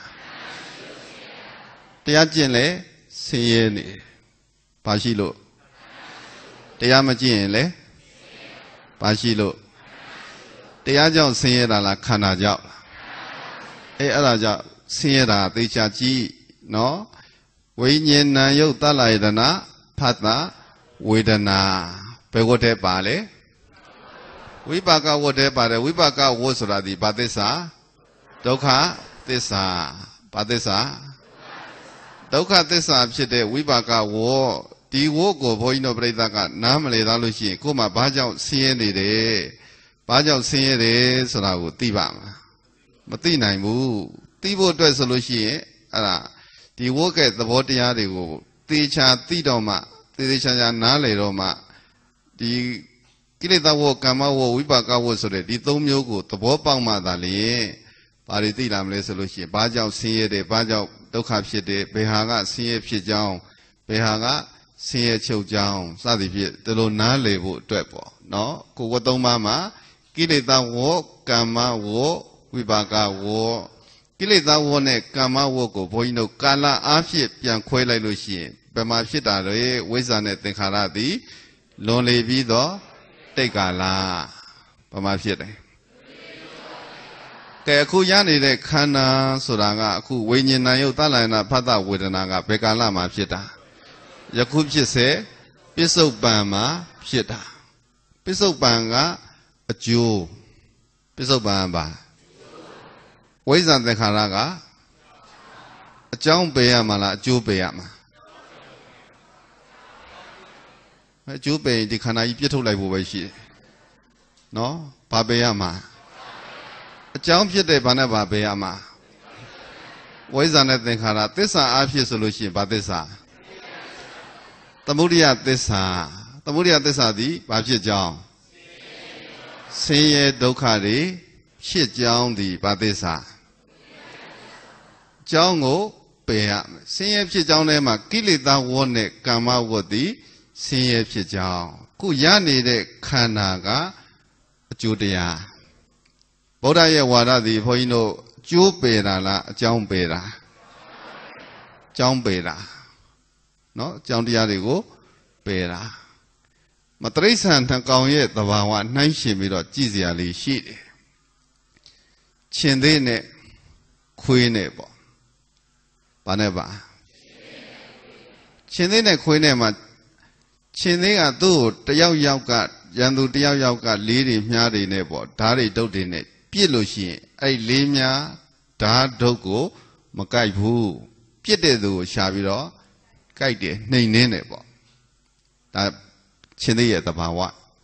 တရားကျင့်လဲဆင်းရဲနေဘာရှိလို့တရားမကျင့်ရင်လဲဘာရှိလို့တရားကြောင့်ဆင်းရဲတာလားခန္ဓာကြောင့်အဲအဲ့ဒါကြောင့်ဆင်းရဲတာသေချာကြည့်နော်ဝိညာဉ်နာယုတ်သလယတနာဖတ်တာဝေဒနာဘယ်ဝတ်တဲ့ပါလဲဝိပါကဝတ်တဲ့ပါတယ်ဝိပါကဝတ်ဆိုတာဒီဘာသစ္စာဒုက္ခသစ္စာဘာသစ္စာဒုက္ခသစ္စာဖြစ်တဲ့ဝိပါကဝတ်ဒီဝတ်ကိုဘုန်းကြီးတို့ပြိဿကနားမလည်သားလို့ရှိရင်ကိုယ်မှဘာကြောင့်ဆင်းရဲနေတယ်ဘာကြောင့်ဆင်းရဲတယ်ဆိုတာကိုသိပါမှာမသိနိုင်ဘူးသိဖို့အတွက်ဆိုလို့ရှိရင်အဲ့ဒါဒီဝတ်ကဲ့သဘောတရားတွေကိုသေချာသိတော့မှသေသေးချာချာနားလည်တော့မှဒီကိလေသာဝကမ္မဝဝိပါကဝဆိုတဲ့ဒီသုံးမျိုးကိုသဘောပေါက်မှသာလေဘာတွေသိလာမလဲဆိုလို့ရှိရင်ဘာကြောင့်ဆင်းရဲတယ်ဘာကြောင့်ဒုက္ခဖြစ်တယ်ဘယ်ဟာကဆင်းရဲဖြစ်ကြောင်းဘယ်ဟာကဆင်းရဲချုပ်ကြောင်းစသည်ဖြင့်ဒီလိုနားလည်ဖို့အတွက်ပေါ့နော်ကိုဝတ်သုံးပါးမှာကိလေသာဝကမ္မဝဝိပါကဝကိလေသာဝနဲ့ကမ္မဝကိုဘုန်းကြီးတို့ကာလအားဖြင့်ပြန်ခွဲလိုက်လို့ရှိရင်ဘယ်မှာဖြစ်တာလဲဝိဇ္ဇာနဲ့သင်္ခါရသည်လွန်လေပြီးတော့တိတ်ကာလဘယ်မှာဖြစ်တယ်ကဲအခုရနေတဲ့ခန္ဓာဆိုတာကအခုဝိညာဉ်နာယုတ်သလယနာဖတ်တာဝေဒနာကဘယ်ကာလမှာဖြစ်တာယခုဖြစ်စေပစ္စုပန်မှာဖြစ်တာပစ္စုပန်ကအကျိုးပစ္စုပန်ပါဝိဇ္ဇာသင်္ခါရကအကြောင်းပေးရမှာလားအကျိုးပေးရမှာအကျိုးပေးဒီခန္ဓာကြီးပြစ်ထုတ်လိုက်ဖို့ပဲရှိတယ်နော်ဘာပေးရမှာအကြောင်းဖြစ်တဲ့ဘာနဲ့ဘာပေးရမှာဝိဇ္ဇာနဲ့သင်္ခါရသစ္စာအားဖြင့်ဆိုလို့ရှိရင်ဘာသစ္စာသမုဒိယသစ္စာသမုဒိယသစ္စာသည်ဘာဖြစ်ကြောင်းဆင်းရဲဒုက္ခတွေဖြစ်ကြောင်းသည်ဘာသစ္စာကြောင်းကိုပယ်ရမယ်ဆင်းရဲဖြစ်ကြောင်းထဲမှာကိလေသာဝတ်နဲ့ကမ္မဝတ်သည်ဆင်းရဲဖြစ်ကြောင်းခုရနေတဲ့ခန္ဓာကအကျိုးတရားဗုဒ္ဓရဲ့ဝါဒသည်ဘုန်းကြီးတို့ကျိုးပယ်တာလားအကြောင်းပယ်တာအကြောင်းပယ်တာနော်အကြောင်းတရားတွေကိုပယ်တာမတရိစ္ဆာန်နှကောင်ရဲ့သဘာဝနှိုင်းရှင်ပြီးတော့ကြည်စရာလေးရှိတယ်ချင်းသေးနဲ့ခွေးနဲ့ပေါ့ဘာနဲ့ပါချင်းသေးနဲ့ခွေးနဲ့မှာချင်းသေးကသူ့ကိုတယောက်ယောက်ကရန်သူတယောက်ယောက်ကလေးတွေမြားတွေနဲ့ပေါ့ဓာတ်တွေဒုတ်တွေနဲ့ပြစ်လို့ရှိရင်အဲ့လေးမြားဓာတ်ဒုတ်ကိုမကြိုက်ဘူးပြစ်တဲ့သူကိုရှာပြီးတော့ကြိုက်တယ်နှိမ်နှင်းတယ်ပေါ့ဒါချင်းသေးရဲ့သဘာဝ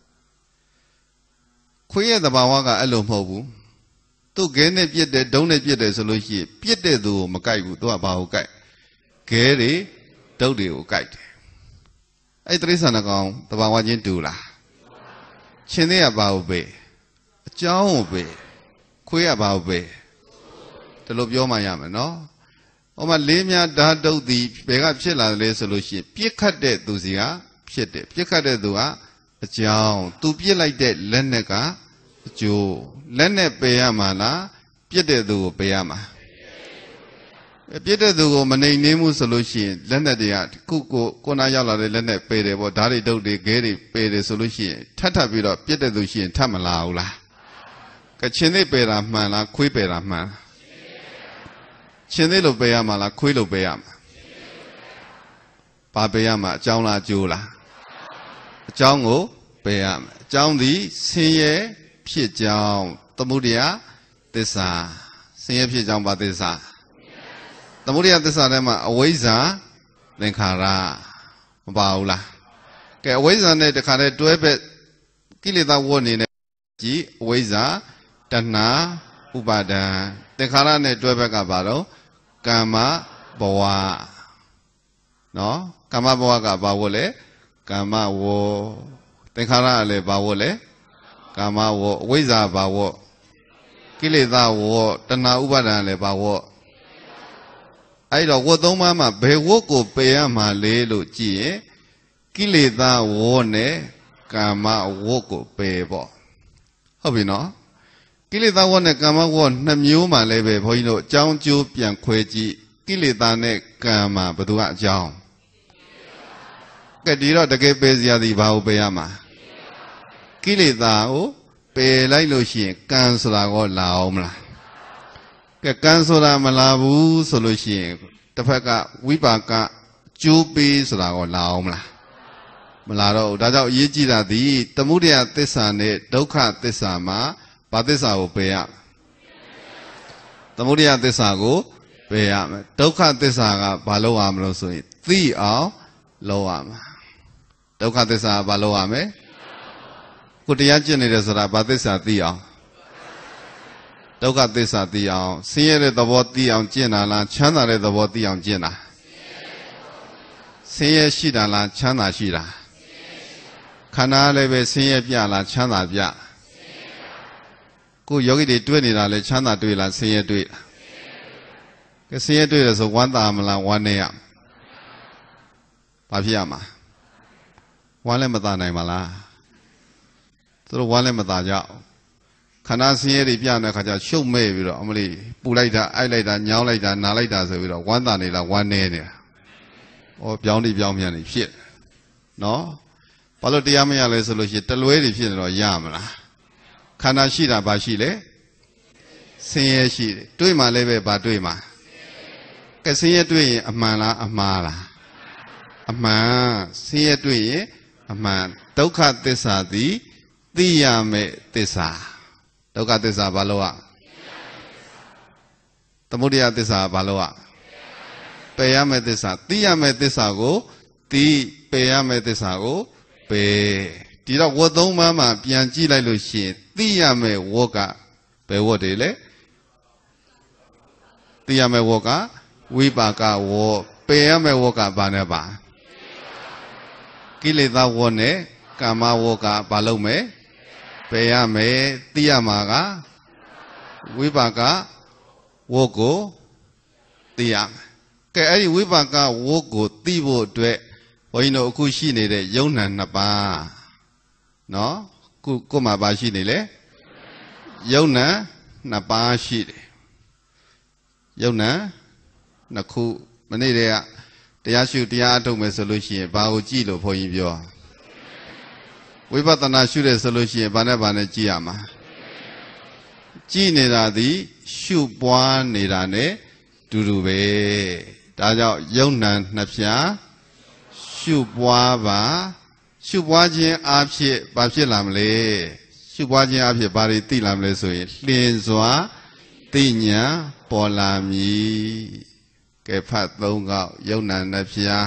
ခွေးရဲ့သဘာဝကအဲ့လိုမဟုတ်ဘူးသူ့ခဲနဲ့ပြစ်တယ်ဒုံးနဲ့ပြစ်တယ်ဆိုလို့ရှိရင်ပြစ်တဲ့သူကိုမကြိုက်ဘူးသူကဘာကိုကြိုက်ခဲတွေဒုတ်တွေကိုကြိုက်တယ်အဲ့တိရစ္ဆာန်ကောင်သဘာဝချင်းတူလားချင်းသေးကဘာကိုပဲအကြောင်းကိုပဲခွေးကဘာကိုပဲဒီလိုပြောမှရမယ်နော်ဟိုမှာလေးများဓာတ်ဒုတ်သည်ဘယ်ကဖြစ်လာတယ်လဲဆိုလို့ရှိရင်ပြစ်ခတ်တဲ့သူစီကဖြစ်တယ်ပြစ်ခတ်တဲ့သူကအကြောင်းသူပြစ်လိုက်တဲ့လက်နဲ့ကအကျိုးလက်နဲ့ပယ်ရမှာလားပြစ်တဲ့သူကိုပယ်ရမှာပြစ်တဲ့သူကိုမနှိမ်နှင်းမှုဆိုလို့ရှိရင်လက်နဲ့တွေကခုကိုကိုနာရောက်လာတဲ့လက်နဲ့ပယ်တယ်ပေါ့ဓာတ်တွေဒုတ်တွေခဲတွေပယ်တယ်ဆိုလို့ရှိရင်ထပ်ထပ်ပြီးတော့ပြစ်တဲ့သူရှိရင်ထပ်မလာဘူးလားကချင်းသေးပယ်တာမှန်လားခွေးပယ်တာမှန်ချင်းသေးလို့ပယ်ရမှာလားခွေးလို့ပယ်ရမှာဘာပယ်ရမှာအကြောင်းလားအကျိုးလားအကြောင်းကိုပယ်ရမှာအကြောင်းသည်ဆင်းရဲဖြစ်ကြောင်းသမုဒယသစ္စာဆင်းရဲဖြစ်ကြောင်းဘာသစ္စာသမုဒယသစ္စာထဲမှာအဝိဇ္ဇာသင်္ခါရမပါဘူးလားကဲအဝိဇ္ဇာနဲ့တခါတည်းတွဲဘက်ကိလေသာဝတ်နေနဲ့ကြည်အဝိဇ္ဇာတဏှာဥပါဒံသင်္ခါရနဲ့တွဲဘက်ကဘာတော့ကာမဘဝနော်ကာမဘဝကဘာဝတ်လဲကာမဝသင်္ခါရလည်းဘာဝတ်လဲကာမဝအဝိဇ္ဇာဘာဝကိလေသာဝတဏှာဥပါဒံလည်းဘာဝအဲ့တော့ဝတ်သုံးပါးမှာဘယ်ဝတ်ကိုပယ်ရမှာလဲလို့ကြည့်ရင်ကိလေသာဝနဲ့ကာမဝတ်ကိုပယ်ပေါ့ဟုတ်ပြီနော်ကိလေသာဝနဲ့ကာမဝနှစ်မျိုးမှလည်းပဲဘုန်းကြီးတို့အကြောင်းကျိုးပြန်ခွဲကြည့်ကိလေသာနဲ့ကာမဘယ်သူကအကြောင်းကဲဒီတော့တကယ်ပယ်စရာဒီဘာကိုပယ်ရမှာကိလေသာကိုပယ်လိုက်လို့ရှိရင်ကံဆိုတာကိုလာအောင်မလားကဲကံဆိုတာမလာဘူးဆိုလို့ရှိရင်တစ်ဖက်ကဝိပါကကျိုးပေးဆိုတာကိုလာအောင်မလားမလာတော့ဘူးဒါကြောင့်အရေးကြီးတာဒီသမုဒယသစ္စာနဲ့ဒုက္ခသစ္စာမှာဘာသစ္စာကိုပယ်ရသမုဒယသစ္စာကိုပယ်ရမယ်ဒုက္ခသစ္စာကဘာလို့ရမလို့ဆိုရင်သိအောင်လုပ်ရမှာဒုက္ခသစ္စာဘာလို့ရမလဲကိုတရားကျင့်နေတယ်ဆိုတာဘာသစ္စာသိအောင်ဒုက္ခသစ္စာသိအောင်ဆင်းရဲတဲ့သဘောသိအောင်ကျင့်တာလားချမ်းသာတဲ့သဘောသိအောင်ကျင့်တာဆင်းရဲရှိတာလားချမ်းသာရှိတာခန္ဓာလည်းပဲဆင်းရဲပြလားချမ်းသာပြကိုယောဂီတွေတွေ့နေတာလဲချမ်းသာတွေ့လားဆင်းရဲတွေ့လားကဲဆင်းရဲတွေ့တယ်ဆိုဝမ်းသာမလားဝမ်းနေရဘာဖြစ်ရမှာဝမ်းလည်းမသာနိုင်ပါလားသူတို့ဝမ်းလည်းမသာကြခန္ဓာဆင်းရဲတွေပြတဲ့ခါကျရှုပ်မဲ့ပြီးတော့အမလေးပူလိုက်တာအိုက်လိုက်တာညောင်းလိုက်တာနားလိုက်တာဆိုပြီးတော့ဝမ်းသာနေလားဝမ်းနေနေတာဩပြောင်းတိပြောင်းပြန်နေဖြစ်နော်ဘာလို့တရားမရလဲဆိုလို့ရှိရင်တလွဲတွေဖြစ်နေတော့ရမလားခန္ဓာရှိတာဘာရှိလဲဆင်းရဲရှိတယ်တွေးမှလည်းပဲဘာတွေးမှကဲဆင်းရဲတွေးရင်အမှန်လားအမှားလားအမှန်ဆင်းရဲတွေးရင်အမှန်ဒုက္ခသစ္စာသည်သိရမယ့်သစ္စာဒုက္ခသစ္စာဘာလို့อ่ะသမုဒယသစ္စာဘာလို့อ่ะပယ်ရမယ့်သစ္စာသိရမယ့်သစ္စာကိုသိပယ်ရမယ့်သစ္စာကိုပယ်ဒီတော့ဝတ်သုံးပါးမှာပြန်ကြည့်လိုက်လို့ရှိရင်သိရမယ့်ဝတ်ကဘယ်ဝတ်တွေလဲသိရမယ့်ဝတ်ကဝိပါကဝတ်ပယ်ရမယ့်ဝတ်ကဘာနဲ့ပါကိလေသာဝတ်နဲ့ကာမဝတ်ကဘာလုပ်မယ်ပယ်ရမယ်သိရမှာကဝိပါကဝတ်ကိုသိရမယ်ကဲအဲ့ဒီဝိပါကဝတ်ကိုသိဖို့အတွက်ဘုန်းကြီးတို့အခုရှိနေတဲ့ယုံ nant နှစ်ပါးနော်ခုကိုမှပါရှိနေလေယုံ nant နှစ်ပါးရှိတယ်ယုံ nant နှစ်ခုမနေ့တည်းကတရားရှုတရားအထုတ်မယ်ဆိုလို့ရှိရင်ဘာကိုကြည့်လို့ဘုန်းကြီးပြောဝိပဿနာရှုတယ်ဆိုလို့ရှိရင်ဘာနဲ့ဘာနဲ့ကြည့်ရမှာကြည်နေတာသည်ရှုပွားနေတာနဲ့တူတူပဲဒါကြောင့်ယုံနံနှစ်ဖြာရှုပွားပါရှုပွားခြင်းအဖြစ်ဘာဖြစ်လာမလဲရှုပွားခြင်းအဖြစ်ဘာတွေသိလာမလဲဆိုရင်လင်းစွာသိဉာဏ်ပေါ်လာမည်ကဲဖတ်သုံးခေါက်ယုံနံနှစ်ဖြာ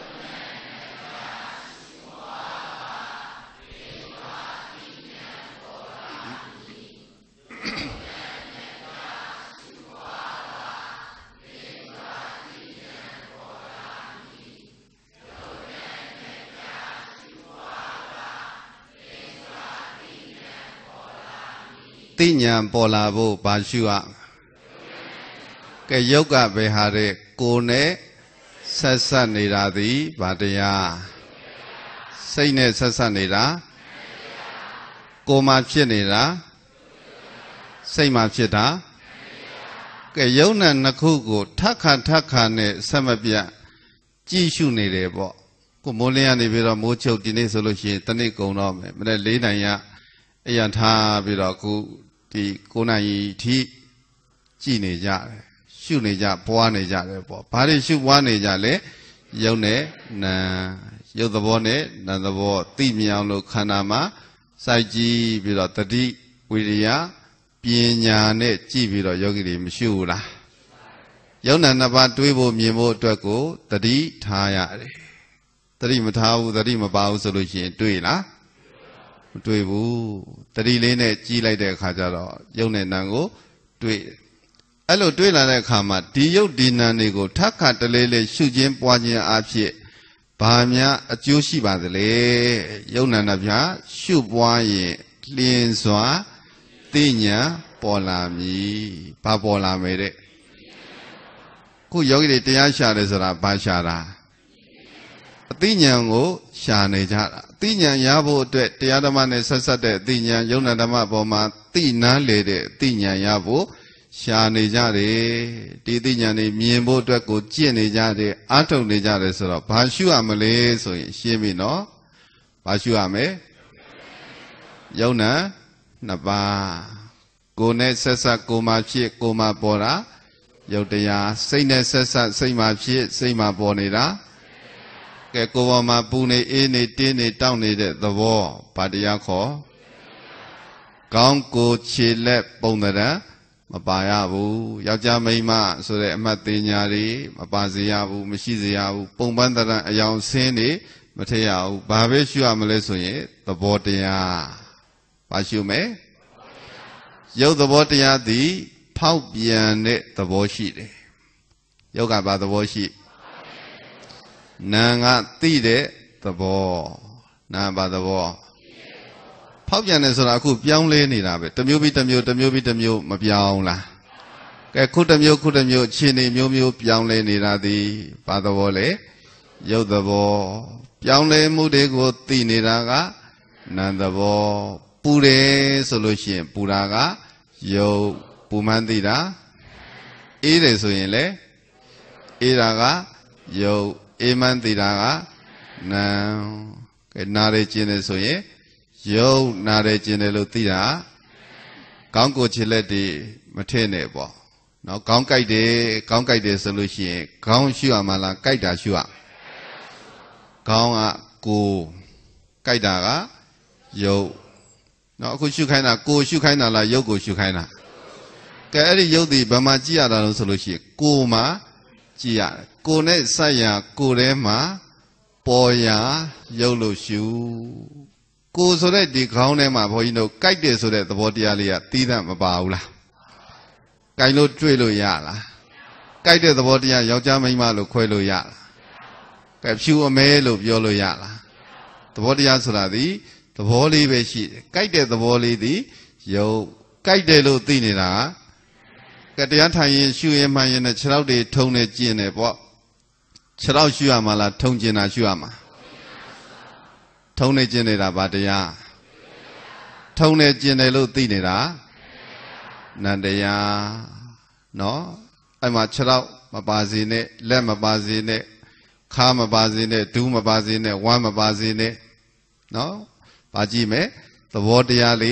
သိဉာဏ်ပေါ်လာဖို့ဘာရှုရကဲယုတ်ကဘယ်ဟာတဲ့ကိုယ်နဲ့ဆက်ဆက်နေတာသည်ဘာတရားစိတ်နဲ့ဆက်ဆက်နေတာကိုယ်မှာဖြစ်နေတာစိတ်မှာဖြစ်တာကဲယုံနဲ့နှစ်ခုကိုထပ်ခါထပ်ခါနဲ့ဆက်မပြတ်ကြည့်ရှုနေတယ်ပေါ့ကိုမိုးလင်းရနေပြီးတော့မိုးချုပ်ဒီနေ့ဆိုလို့ရှိရင်တနေ့ကုန်တော့မယ်မနေ့လေးနိုင်ရအရန်ထားပြီးတော့ခုဒီကိုနိုင်ကြီးထိကြည်နေကြတယ်ရှုနေကြပွားနေကြတယ်ပေါ့ဘာတွေရှုပွားနေကြလဲယုံနဲ့နာယုတ်သဘောနဲ့နာသဘောသိမြင်အောင်လို့ခန္ဓာမှာစိုက်ကြည့်ပြီးတော့တတိဝိရိယပညာနဲ့ကြည့်ပြီးတော့ယောဂီတွေမရှုဘူးလားယုံနာနှစ်ပါးတွေးဖို့မြင်ဖို့အတွက်ကိုတတိထားရတယ်တတိမထားဘူးတတိမပါဘူးဆိုလို့ရှိရင်တွေးလားမတွေးဘူးတတိလေးနဲ့ကြီးလိုက်တဲ့အခါကျတော့ယုံနဲ့နံကိုတွေးအဲ့လိုတွေးလာတဲ့အခါမှာဒီယုတ်ဒီနံတွေကိုထပ်ခါတလေးလေးရှုခြင်းပွားခြင်းအဖြစ်ဘာများအကျိုးရှိပါသလဲယုံနံနှပြရှုပွားရင်လင်းစွာသိဉာဏ်ပေါ်လာမည်ဘာပေါ်လာမယ်တဲ့ခုယောဂီတွေတရားရှာတယ်ဆိုတာဘာရှာတာအသိဉာဏ်ကိုရှာနေကြတာအသိဉာဏ်ရဖို့အတွက်တရားဓမ္မနဲ့ဆက်ဆက်တဲ့အသိဉာဏ်ယုံနာဓမ္မပေါ်မှာသိနာလေတဲ့အသိဉာဏ်ရဖို့ရှာနေကြတယ်ဒီသိဉာဏ်တွေမြင်ဖို့အတွက်ကိုကြင့်နေကြတယ်အားထုတ်နေကြတယ်ဆိုတော့ဘာရှုရမလဲဆိုရင်ရှင်းပြီနော်ဘာရှုရမလဲယုံနာနှစ်ပါးကိုယ်နဲ့ဆက်ဆက်ကိုယ်မှာဖြစ်ကိုယ်မှာပေါ်တာယုတ်တရားစိတ်နဲ့ဆက်ဆက်စိတ်မှာဖြစ်စိတ်မှာပေါ်နေတာကဲကိုယ်ပေါ်မှာပူနေအေးနေတင်းနေတောင့်နေတဲ့သဘောဘာတရားခေါ်ကောင်းကိုခြေလက်ပုံသဏ္ဍာန်မပါရဘူးယောက်ျားမိန်းမဆိုတဲ့အမှတ်သေးညာတွေမပါစေရဘူးမရှိစေရဘူးပုံပန်းသဏ္ဍာန်အယောင်ဆင်းနေမထည့်ရဘူးဘာပဲရှုရမလဲဆိုရင်သဘောတရားဘာရှုမယ်ရုပ်သဘောတရားသည်ဖောက်ပြန်တဲ့သဘောရှိတယ်ယုတ်ကဘာသဘောရှိနာကသိတဲ့သဘောနာဘာသဘောဖောက်ပြန်တယ်ဆိုတာအခုပြောင်းလဲနေတာပဲတစ်မျိုးပြီးတစ်မျိုးတစ်မျိုးပြီးတစ်မျိုးမပြောင်းလားကဲခုတစ်မျိုးခုတစ်မျိုးခြေနေမျိုးမျိုးပြောင်းလဲနေတာသည်ဘာသဘောလဲရုပ်သဘောပြောင်းလဲမှုတွေကိုသိနေတာကနာသဘောပူတယ်ဆိုလို့ရှိရင်ပူတာကရုပ်ပူမှန်းသိတာအေးတယ်ဆိုရင်လေအေးတာကရုပ်အေးမှန်းသိတာကနာကဲနားရကျင်တယ်ဆိုရင်ရုပ်နားရကျင်တယ်လို့သိတာကောင်းကိုခြေလက်တွေမထည့်နဲ့ပေါ့နော်ကောင်းကြိုက်တယ်ကောင်းကြိုက်တယ်ဆိုလို့ရှိရင်ခေါင်းရှုရမှာလားကြိုက်တာရှုရခေါင်းကကိုကြိုက်တာကရုပ်နော်အခုရှုခိုင်းတာကိုရှုခိုင်းတာလားရုပ်ကိုရှုခိုင်းတာကဲအဲ့ဒီရုပ်ဒီဘာမှကြည့်ရတာလို့ဆိုလို့ရှိရင်ကိုမှကြည့်ရတယ်ကိုနဲ့ဆက်ရကိုထဲမှာပေါ်ရရုပ်လို့ရှုကိုဆိုတဲ့ဒီခေါင်းထဲမှာဘုန်းကြီးတို့ကြိုက်တယ်ဆိုတဲ့သဘောတရားလေးကသီးသန့်မပါဘူးလားကြိုက်လို့တွေ့လို့ရလားကြိုက်တဲ့သဘောတရားယောက်ျားမိန်းမလို့ခွဲလို့ရလားကဲဖြူအမဲလို့ပြောလို့ရလားသဘောတရားဆိုတာဒီသဘောလေးပဲရှိတယ်ကြိုက်တဲ့သဘောလေးဒီရုပ်ကြိုက်တယ်လို့သိနေတာကတရားထိုင်ရင်ရှုရင်မှန်ရင်နဲ့ခြေထောက်တွေထုံနေကျင်တယ်ပေါ့ခြေထောက်ရှုရမှာလားထုံကျင်တာရှုရမှာထုံနေကျင်နေတာဗာတရားထုံနေကျင်တယ်လို့သိနေတာနန္တရားနော်အဲ့မှာခြေထောက်မပါစေနဲ့လက်မပါစေနဲ့ခါမပါစေနဲ့ဒူးမပါစေနဲ့ဝမ်းမပါစေနဲ့နော်ဗာကြည့်မယ်သဘောတရားလေး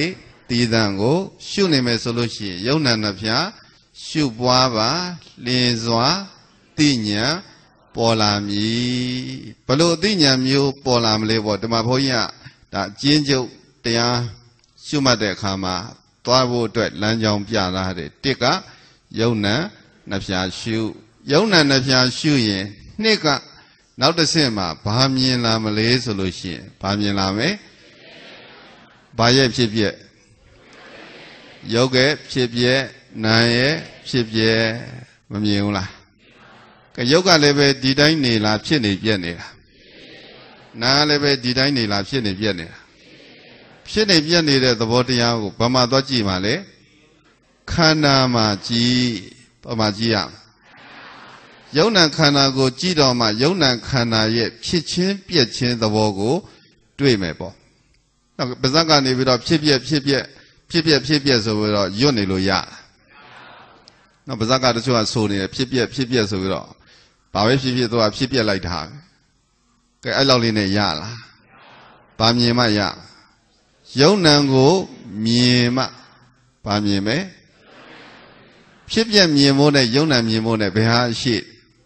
တီတံကိုရှုနေမယ်ဆိုလို့ရှိရင်ယုံနာနှဖျားရှုပွားပါလင်းစွာသိဉာဏ်ပေါ်လာမည်ဘလို့အသိဉာဏ်မျိုးပေါ်လာမလဲပေါ့ဒီမှာဘုန်းကြီးကဒါအကျဉ်းချုပ်တရားရှုမှတ်တဲ့အခါမှာသွားဖို့အတွက်လမ်းကြောင်းပြလာတယ်တစ်ကယုံနာနှဖျားရှုယုံနာနှဖျားရှုရင်နှစ်ကနောက်တစ်ဆင့်မှာဘာမြင်လာမလဲဆိုလို့ရှိရင်ဘာမြင်လာမလဲဘာရဲ့ဖြစ်ဖြစ်ယုတ်ရဲ့ဖြစ်ဖြစ်နာရဲ့ဖြစ်ဖြစ်မမြင်ဘူးလားကယုတ်ကလည်းပဲဒီတိုင်းနေလားဖြစ်နေပြက်နေတာနာလည်းပဲဒီတိုင်းနေလားဖြစ်နေပြက်နေတာဖြစ်နေပြက်နေတဲ့သဘောတရားကိုဘာမှသွားကြည့်ပါလေခန္ဓာမှာကြည့်ဘာမှကြည့်ရယုံနာခန္ဓာကိုကြည့်တော့မှယုံနာခန္ဓာရဲ့ဖြစ်ချင်းပြက်ချင်းသဘောကိုတွေ့မယ်ပေါ့နောက်ပါဇက်ကနေပြီးတော့ဖြစ်ပြက်ဖြစ်ပြက်ဖြစ်ပြက်ဖြစ်ပြက်ဆိုပြီးတော့ရွတ်နေလို့ရနောက်ပါဇက်ကတချို့ကဆိုနေတယ်ဖြစ်ပြက်ဖြစ်ပြက်ဆိုပြီးတော့ဘာပဲဖြစ်ဖြစ်သူကဖြစ်ပြက်လိုက်တာကဲအဲ့လောက်လေးနဲ့ရလားဘာမြင်မှရယုံနံကိုမြင်မှဘာမြင်မဲဖြစ်ပြက်မြင်ဖို့နဲ့ယုံနံမြင်ဖို့နဲ့ဘယ်ဟာရှိ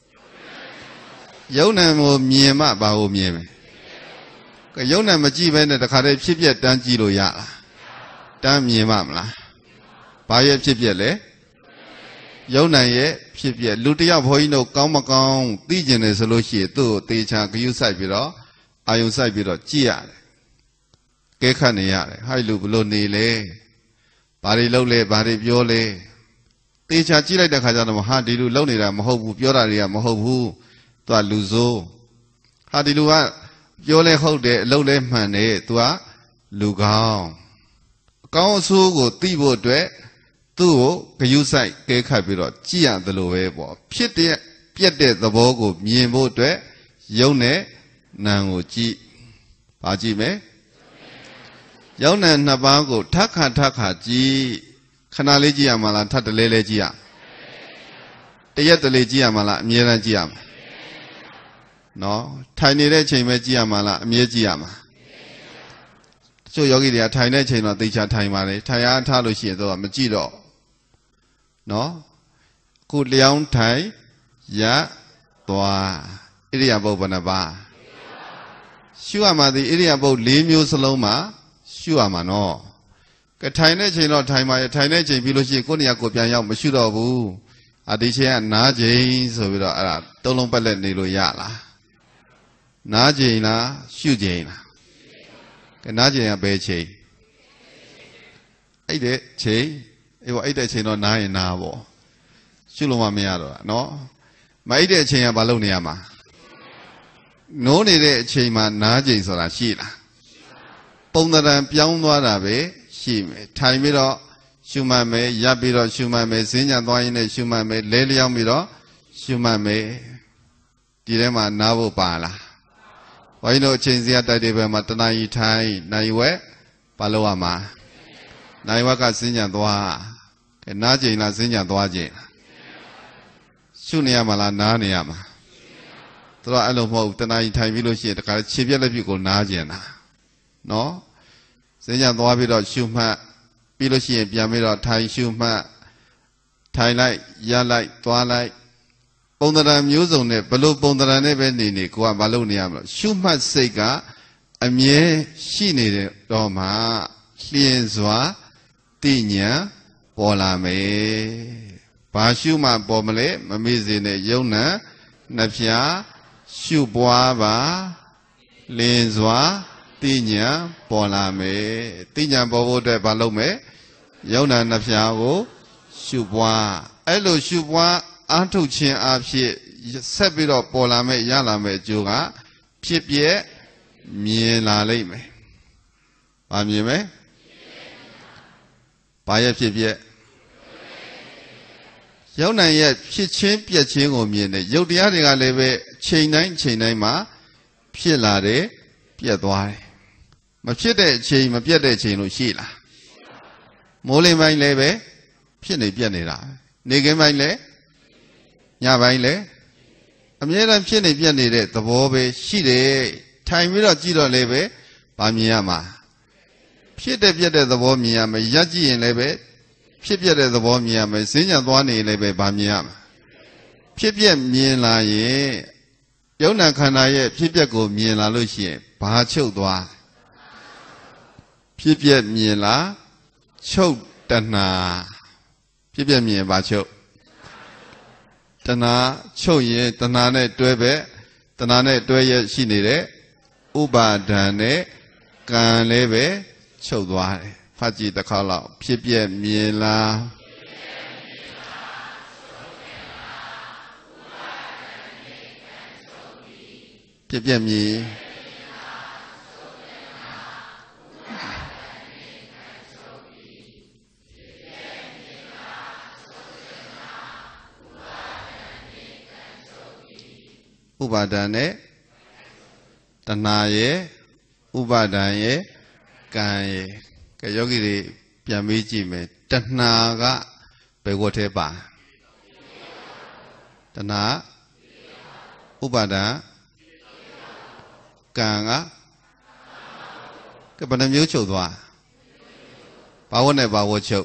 ယုံနံကိုမြင်မှဘာကိုမြင်မဲကဲယုံနံမကြည့်ဘဲနဲ့တခါတည်းဖြစ်ပြက်တန်းကြည့်လို့ရလားတန်းမြင်မှမလားဘာရဲ့ဖြစ်ပြက်လဲယုံနိုင်ရဲ့ဖြစ်ပြက်လူတယောက်ဘုန်းကြီးတို့ကောင်းမကောင်းသိကျင်တယ်ဆိုလို့ရှိရင်သူ့ကိုတေချာဂယုစိုက်ပြီးတော့အာယုစိုက်ပြီးတော့ကြည့်ရတယ်ကဲခတ်နေရတယ်ဟိုက်လူဘလို့နေလဲဘာတွေလုပ်လဲဘာတွေပြောလဲတေချာကြည့်လိုက်တဲ့ခါကျတော့ဟာဒီလူလုပ်နေတာမဟုတ်ဘူးပြောတာတွေကမဟုတ်ဘူးသူကလူဆိုးဟာဒီလူကပြောလဲဟုတ်တယ်အလုပ်လဲမှန်တယ်သူကလူကောင်းအကောင်းအဆိုးကိုသိဖို့အတွက်သူ့ကိုဂယုစိုက်ကဲခတ်ပြီးတော့ကြည့်ရတယ်လို့ပဲပေါ့ဖြစ်တဲ့ပြက်တဲ့သဘောကိုမြင်ဖို့အတွက်ယုံနဲ့နာမ်ကိုကြည့်ပါကြည့်မယ်ယုံနဲ့နှစ်ပါးကိုထပ်ခါထပ်ခါကြည့်ခဏလေးကြည့်ရမှာလားထပ်တလဲလဲကြည့်ရတရက်တလေကြည့်ရမှာလားအမြဲတမ်းကြည့်ရမှာနော်ထိုင်နေတဲ့အချိန်ပဲကြည့်ရမှာလားအမြဲကြည့်ရမှာတချို့ယောဂီတွေကထိုင်တဲ့ချိန်တော့သိချာထိုင်ပါလေထိုင်အားထားလို့ရှိရင်တော့မကြည့်တော့နော်ခုလျောင်းထိုင်ရသွားဣရိယာပုတ်ဘယ်နှပါရှုရမှာဒီဣရိယာပုတ်၄မျိုးစလုံးမှာရှုရမှာနော်ကထိုင်တဲ့ချိန်တော့ထိုင်ပါရဲ့ထိုင်တဲ့ချိန်ပြီးလို့ရှိရင်ကိုယ့်နေရာကိုပြန်ရောက်မရှုတော့ဘူးအဒီချိန်ကနားချိန်ဆိုပြီးတော့အဲ့ဒါသုံးလုံးပတ်လက်နေလို့ရလားနားချိန်လားရှုချိန်လားကနားချိန်ကဘယ်ချိန်အဲ့တဲ့ချိန်အေးပေါ့အဲ့တဲ့ချိန်တော့နားရင်နားပေါ့ရှုလို့မှမရတော့နော်မအဲ့တဲ့အချိန်ကဘာလုပ်နေရမှာနိုးနေတဲ့အချိန်မှာနားချိန်ဆိုတာရှိလားပုံသဏ္ဍာန်ပြောင်းသွားတာပဲရှိမယ်ထိုင်ပြီးတော့ရှုမှတ်မယ်ရပ်ပြီးတော့ရှုမှတ်မယ်ဈဉ္ညာသွားရင်းနဲ့ရှုမှတ်မယ်လဲလျောင်းပြီးတော့ရှုမှတ်မယ်ဒီထဲမှာနားဖို့ပါလားဘုန်းကြီးတို့အချိန်စီရတိုက်တဲ့ဘက်မှာတဏှာကြီးထိုင်နိုင်ဝက်ဘာလို့ရမှာနိုင်ဝက်ကဈဉ္ညာသွားကဲနားချိန်လားဈဉ္ညာသွားချိန်ရှုနေရမှာလားနားနေရမှာသူတို့အဲ့လိုမဟုတ်တဏှာကြီးထိုင်ပြီးလို့ရှိရင်တခါခြေပြက်လက်ပြကိုနားကျင်တာနော်ဈဉ္ညာသွားပြီးတော့ရှုမှတ်ပြီးလို့ရှိရင်ပြန်ပြီးတော့ထိုင်ရှုမှတ်ထိုင်လိုက်ရပ်လိုက်သွားလိုက်ပုံသဏ္ဍာန်မျိုးစုံနဲ့ဘလို့ပုံသဏ္ဍာန်နဲ့ပဲနေနေကိုကမလုပ်နေရမလို့ရှုမှတ်စိတ်ကအမြဲရှိနေတော့မှလျင်စွာသိဉာဏ်ပေါ်လာမယ်ဘာရှုမှပေါ်မလဲမမေ့စေနဲ့ယုံနာနှဖျားရှုပွားပါလျင်စွာသိဉာဏ်ပေါ်လာမယ်သိဉာဏ်ပေါ်ဖို့အတွက်ဘာလုပ်မယ်ယုံနာနှဖျားကိုရှုပွားအဲ့လိုရှုပွားအားထုတ်ခြင်းအဖြစ်ဆက်ပြီးတော့ပေါ်လာမယ်ရလာမယ်အကျိုးကဖြစ်ပြက်မြင်လာလိမ့်မယ်။ဘာမြင်မလဲ။ဘာရဲ့ဖြစ်ပြက်ယုံနိုင်ရဲ့ဖြစ်ချင်းပြက်ချင်းကိုမြင်တယ်ရုပ်တရားတွေကလည်းပဲချိန်တိုင်းချိန်တိုင်းမှာဖြစ်လာတယ်ပြက်သွားတယ်။မဖြစ်တဲ့အချိန်မပြက်တဲ့အချိန်လို့ရှိလား။မိုးလင်းပိုင်းလည်းပဲဖြစ်နေပြက်နေတာ။နေခင်းပိုင်းလည်းညပိုင်းလေအမြဲတမ်းဖြစ်နေပြက်နေတဲ့သဘောပဲရှိတယ်ထိုင်ပြီးတော့ကြည့်တော့လည်းပဲဗာမြင်ရမှာဖြစ်တဲ့ပြက်တဲ့သဘောမြင်ရမယ်ရက်ကြည့်ရင်လည်းပဲဖြစ်ပြက်တဲ့သဘောမြင်ရမယ်စဉ္ညာသွားနေလည်းပဲဗာမြင်ရမယ်ဖြစ်ပြက်မြင်လာရင်ယုံနာခန္ဓာရဲ့ဖြစ်ပြက်ကိုမြင်လာလို့ရှိရင်ဘာချုပ်သွားဖြစ်ပြက်မြင်လာချုပ်တဏှာဖြစ်ပြက်မြင်ဘာချုပ်တဏှာချုပ်ရင်တဏှာနဲ့တွဲပဲတဏှာနဲ့တွဲရရှိနေတဲ့ဥပါဒံနဲ့ကံလည်းပဲချုပ်သွားတယ်ဖတ်ကြည့်တစ်ခါလောက်ဖြစ်ပြက်မြင်လာဖြစ်ပြက်မြင်ဥပါဒံနဲ့တဏှာရဲ့ဥပါဒံရဲ့ကံရဲ့ကဲယောဂီတွေပြန်မေးကြည့်မယ်တဏှာကဘယ်ဝတ်ထဲပါတဏှာဥပါဒံကံကကဘယ်နှမျိုးချုပ်သွားဘာဝတ်နဲ့ဘာဝတ်ချုပ်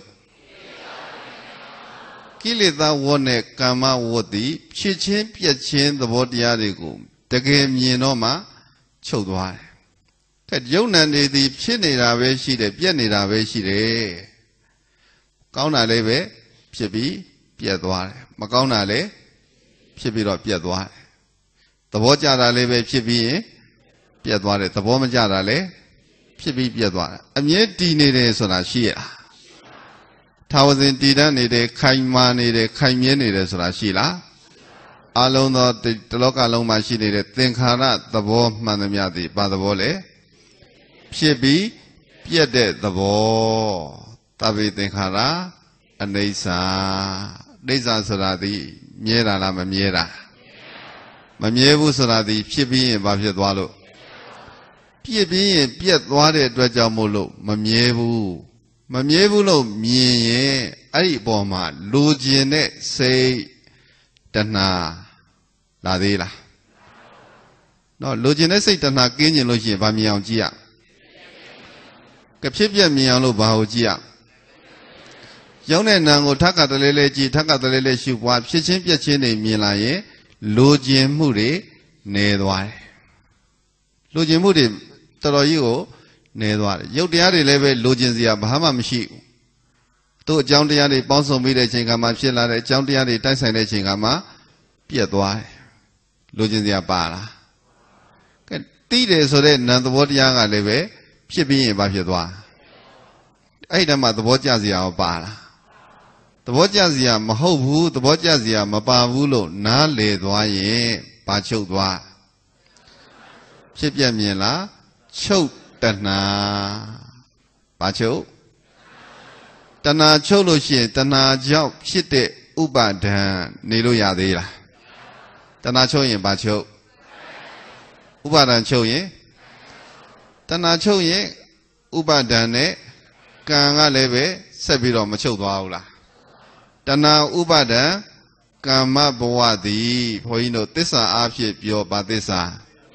ကိလေသာဝတ်နဲ့ကာမဝတ်သည်ဖြစ်ချင်းပြက်ချင်းသဘောတရားတွေကိုတကယ်မြင်တော့မှချုပ်သွားတယ်။ကဲယုံနံတွေသည်ဖြစ်နေတာပဲရှိတယ်ပြက်နေတာပဲရှိတယ်။ကောင်းတာလည်းပဲဖြစ်ပြီးပြက်သွားတယ်။မကောင်းတာလည်းဖြစ်ပြီးတော့ပြက်သွားတယ်။သဘောကျတာလည်းပဲဖြစ်ပြီးရင်ပြက်သွားတယ်။သဘောမကျတာလည်းဖြစ်ပြီးပြက်သွားတယ်။အမြဲတည်နေတယ်ဆိုတာရှိရလား။ထာဝစဉ်တည်တတ်နေတယ်ခိုင်မာနေတယ်ခိုင်မြဲနေတယ်ဆိုတာရှိလား။အလုံးသောတလောကလုံးမှာရှိနေတဲ့သင်္ခါရသဘောမှန်သမျှသည်ဘာသဘောလဲဖြစ်ပြီးပြက်တဲ့သဘောတဗ္ဗေသင်္ခါရအနိစ္စအနိစ္စဆိုတာသည်မြဲတာလားမမြဲတာမမြဲဘူးဆိုတာသည်ဖြစ်ပြီးရင်ဘာဖြစ်သွားလို့ပြက်ပြီးရင်ပြက်သွားတဲ့အတွက်ကြောင့်မို့လို့မမြဲဘူးမမြဲဘူးလို့မြင်ရင်အဲ့ဒီအပေါ်မှာလိုချင်တဲ့စိတ်တဏှာလာသေးလားနော်လိုချင်တဲ့စိတ်တဏှာကင်းကျင်လို့ရှိရင်ဗာမြင်အောင်ကြည့်ရကဖြစ်ပြက်မြင်အောင်လို့ဘာကိုကြည့်ရရောင်းတဲ့နံကိုထပ်ကတလဲလဲကြည့်ထပ်ကတလဲလဲရှုပွားဖြစ်ချင်းပြက်ချင်းတွေမြင်လာရင်လိုချင်မှုတွေနေသွားတယ်လိုချင်မှုတွေတော်တော်ကြီးကိုနေသွားတယ်ရုပ်တရားတွေလည်းပဲလိုချင်စရာဘာမှမရှိဘူးသူ့အကြောင်းတရားတွေပေါင်းစုံပြီးတဲ့အချိန်ကမှဖြစ်လာတဲ့အကြောင်းတရားတွေတိုက်ဆိုင်တဲ့အချိန်ကမှပြက်သွားတယ်လိုချင်စရာပါလားကဲတိတယ်ဆိုတဲ့နံသဘောတရားကလည်းပဲဖြစ်ပြီးရင်ဘာဖြစ်သွားအဲ့ဒီတည်းမှာသဘောကျစရာပါလားသဘောကျစရာမဟုတ်ဘူးသဘောကျစရာမပါဘူးလို့နားလေသွားရင်ဘာချုပ်သွားဖြစ်ပြမြင်လားချုပ်တဏှာဘာချုပ်တဏှာချုပ်လို့ရှိရင်တဏှာကြောင့်ဖြစ်တဲ့ဥပါဒံနေလို့ရသေးလားတဏှာချုပ်ရင်ဘာချုပ်ဥပါဒံချုပ်ရင်တဏှာချုပ်ရင်ဥပါဒံနဲ့ကံကလည်းပဲဆက်ပြီးတော့မချုပ်သွားဘူးလားတဏှာဥပါဒံကမ္မဘဝသည်ဘုန်းကြီးတို့သစ္စာအားဖြင့်ပြောပါသစ္စာ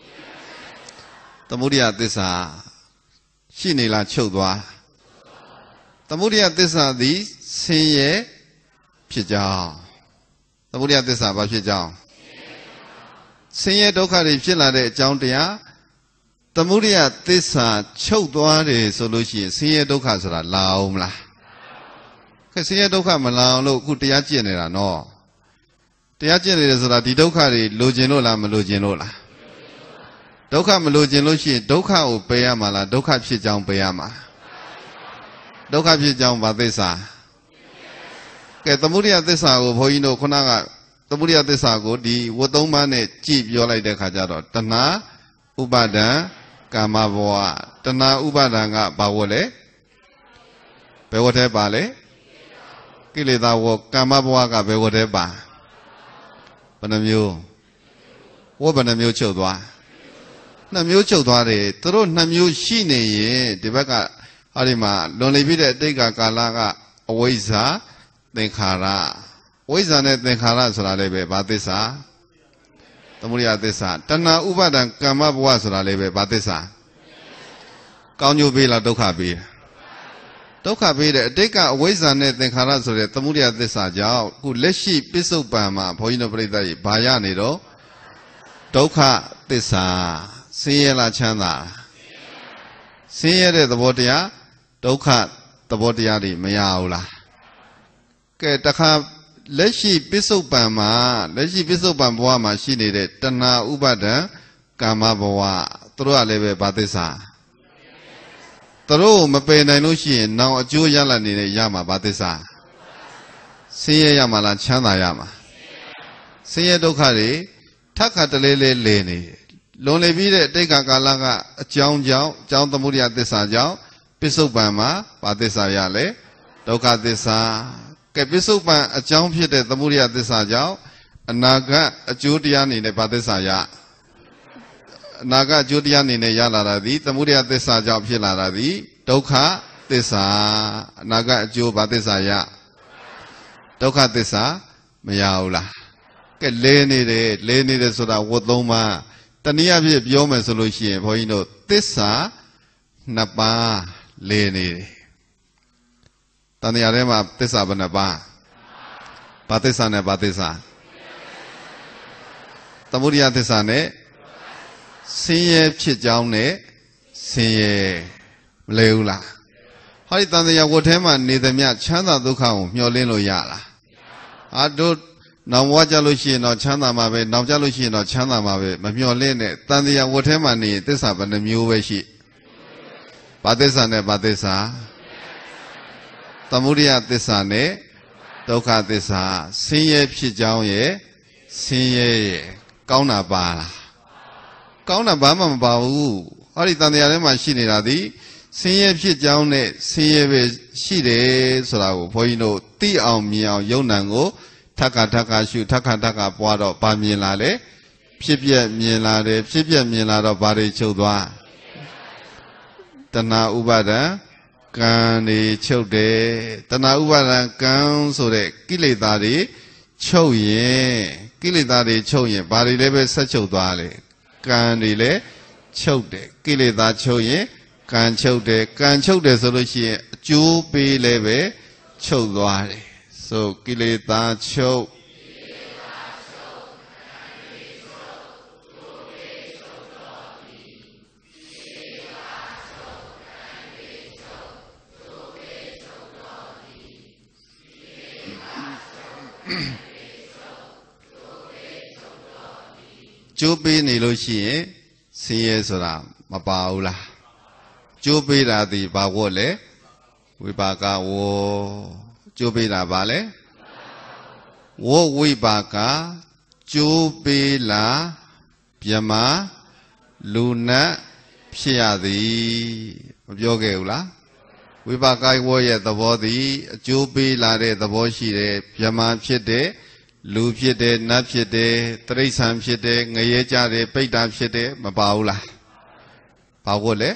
သမုဒယသစ္စာရှိနေလားချုပ်သွားသမုဒယသစ္စာသည်ဆင်းရဲဖြစ်ကြောင်းသမုဒယသစ္စာဘာဖြစ်ကြောင်းဆင်းရဲဒုက္ခတွေဖြစ်လာတဲ့အကြောင်းတရားသမုဒယသစ္စာချုပ်သွားတယ်ဆိုလို့ရှိရင်ဆင်းရဲဒုက္ခဆိုတာလာအောင်မလားခဲဆင်းရဲဒုက္ခမလာအောင်လို့အခုတရားကျင့်နေတာနော်တရားကျင့်နေတယ်ဆိုတာဒီဒုက္ခတွေလိုချင်လို့လားမလိုချင်လို့လားဒုက္ခမလိုချင်လို့ရှိရင်ဒုက္ခကိုပယ်ရမှာလားဒုက္ခဖြစ်ကြောင်းပယ်ရမှာဒုက္ခဖြစ်ကြောင်းဘာသစ္စာကဲသမုဒယသစ္စာကိုဘုန်းကြီးတို့ခုနကသမုဒယသစ္စာကိုဒီဝတ်သုံးပါးနဲ့ကြည့်ပြောလိုက်တဲ့ခါကျတော့တဏှာဥပါဒံကာမဘဝတဏှာဥပါဒံကဘာဝလဲဘယ်ဝတ်ထဲပါလဲကိလေသာဝကာမဘဝကဘယ်ဝတ်ထဲပါဘယ်နှမျိုးဝတ်ဘယ်နှမျိုးချုပ်သွားနှစ်မျိုးချုပ်သွားတယ်သူတို့နှစ်မျိုးရှိနေရင်ဒီဘက်ကအဲ့ဒီမှာလွန်လေပြည့်တဲ့အတိတ်ကကာလကအဝိဇ္ဇာသင်္ခါရဝိဇ္ဇာနဲ့သင်္ခါရဆိုတာလည်းပဲဘာသစ္စာသမုဒယသစ္စာတဏှာဥပါဒံကမ္မဘဝဆိုတာလည်းပဲဘာသစ္စာကောင်းကျိုးပေးလားဒုက္ခပေးဒုက္ခပေးတဲ့အတိတ်ကအဝိဇ္ဇာနဲ့သင်္ခါရဆိုတဲ့သမုဒယသစ္စာကြောင့်ခုလက်ရှိပစ္စုပန်မှာဘုန်းကြီးတို့ပြိဿကြီးဘာရနေတော့ဒုက္ခသစ္စာဆင်းရဲလားချမ်းသာဆင်းရဲတဲ့သဘောတရားဒုက္ခသဘောတရားတွေမရဘူးလားကဲတခါလက်ရှိပစ္စုပန်မှာလက်ရှိပစ္စုပန်ဘဝမှာရှိနေတဲ့တဏှာဥပါဒံကာမဘဝသူတို့ကလည်းပဲဘာသစ္စာသူတို့မပယ်နိုင်လို့ရှိရင်နောင်အကျိုးရလာနေတဲ့ရမှာဘာသစ္စာဆင်းရဲရမှာလားချမ်းသာရမှာဆင်းရဲဒုက္ခတွေထပ်ခါတလဲလဲလဲနေလွန်လေပြီးတဲ့အတိတ်ကာလကအကြောင်းကြောင့်အကြောင်းသမုဒယသစ္စာကြောင့်ပစ္စုပန်မှာဘာသစ္စာရလဲဒုက္ခသစ္စာကဲပစ္စုပန်အကြောင်းဖြစ်တဲ့သမုဒယသစ္စာကြောင့်အနာဂတ်အကျိုးတရားနေနဲ့ဘာသစ္စာရအနာဂတ်အကျိုးတရားနေနဲ့ရလာတာသည်သမုဒယသစ္စာကြောင့်ဖြစ်လာတာသည်ဒုက္ခသစ္စာအနာဂတ်အကျိုးဘာသစ္စာရဒုက္ခသစ္စာမရဘူးလားကဲလဲနေတယ်လဲနေတယ်ဆိုတာဝတ်သုံးပါတနည်းအားဖြင့်ပြောမယ်ဆိုလို့ရှိရင်ဘုန်းကြီးတို့သစ္စာနှစ်ပါးလဲနေတယ်တန်တရားထဲမှာသစ္စာဘယ်နှပါးဘာသစ္စာနဲ့ဘာသစ္စာသမုဒယသစ္စာနဲ့ဆင်းရဲဖြစ်ကြောင်းနဲ့ဆင်းရဲမလဲဘူးလားဟောဒီတန်တရားဝတ်ထဲမှာနေသမျှချမ်းသာဒုက္ခကိုမျှော်လင့်လို့ရလားအာတို့နောင်ဘဝကြလို့ရှိရင်တော့ချမ်းသာမှာပဲနောက်ကြလို့ရှိရင်တော့ချမ်းသာမှာပဲမမျှော်လင့်နဲ့တန်တရားဝတ်ထဲမှာနေသစ္စာဘယ်နှမျိုးပဲရှိဘာသစ္စာနဲ့ဘာသစ္စာသမုဒယသစ္စာနဲ့ဒုက္ခသစ္စာဆင်းရဲဖြစ်ကြောင်းရဲ့ဆင်းရဲရဲ့ကောင်းတာပါလားကောင်းတာဘာမှမပါဘူးဟောဒီတန်တရားထဲမှာရှိနေတာဒီဆင်းရဲဖြစ်ကြောင်းနဲ့ဆင်းရဲပဲရှိတယ်ဆိုတာကိုဘုန်းကြီးတို့သိအောင်မြင်အောင်ယုံနံကိုထက်ခါထက်ခါရှုထက်ခါထက်ခါပွားတော့ပါမြင်လာလေဖြစ်ပြက်မြင်လာတယ်ဖြစ်ပြက်မြင်လာတော့ဘာတွေချုပ်သွားတဏှာဥပါဒံကံတွေချုပ်တယ်တဏှာဥပါဒံကံဆိုတဲ့ကိလေသာတွေချုပ်ရင်ကိလေသာတွေချုပ်ရင်ဘာတွေလည်းပဲဆက်ချုပ်သွားလေကံတွေလည်းချုပ်တယ်ကိလေသာချုပ်ရင်ကံချုပ်တယ်ကံချုပ်တယ်ဆိုလို့ရှိရင်အကျိုးပေးလည်းပဲချုပ်သွားတယ်ဆိုကိလေသာချုပ်ကျိုးပေးနေလို့ရှိရင်ဆင်းရဲဆိုတာမပါဘူးလားကျိုးပေးတာဒီဘာဝတ်လဲဝိပါကဝကျိုးပေးတာဘာလဲဝဝိပါကကျိုးပေးလာမြမလူနတ်ဖြစ်ရသည်မပြောခဲ့ဘူးလားဝိပါကဝရဲ့သဘောသည်အကျိုးပေးလာတဲ့သဘောရှိတယ်မြမဖြစ်တဲ့လူဖြစ်တယ်နတ်ဖြစ်တယ်တိရစ္ဆာန်ဖြစ်တယ်ငရဲကြတယ်ပိဋ္ဌာဖြစ်တယ်မပါဘူးလားဘာဝတ်လဲ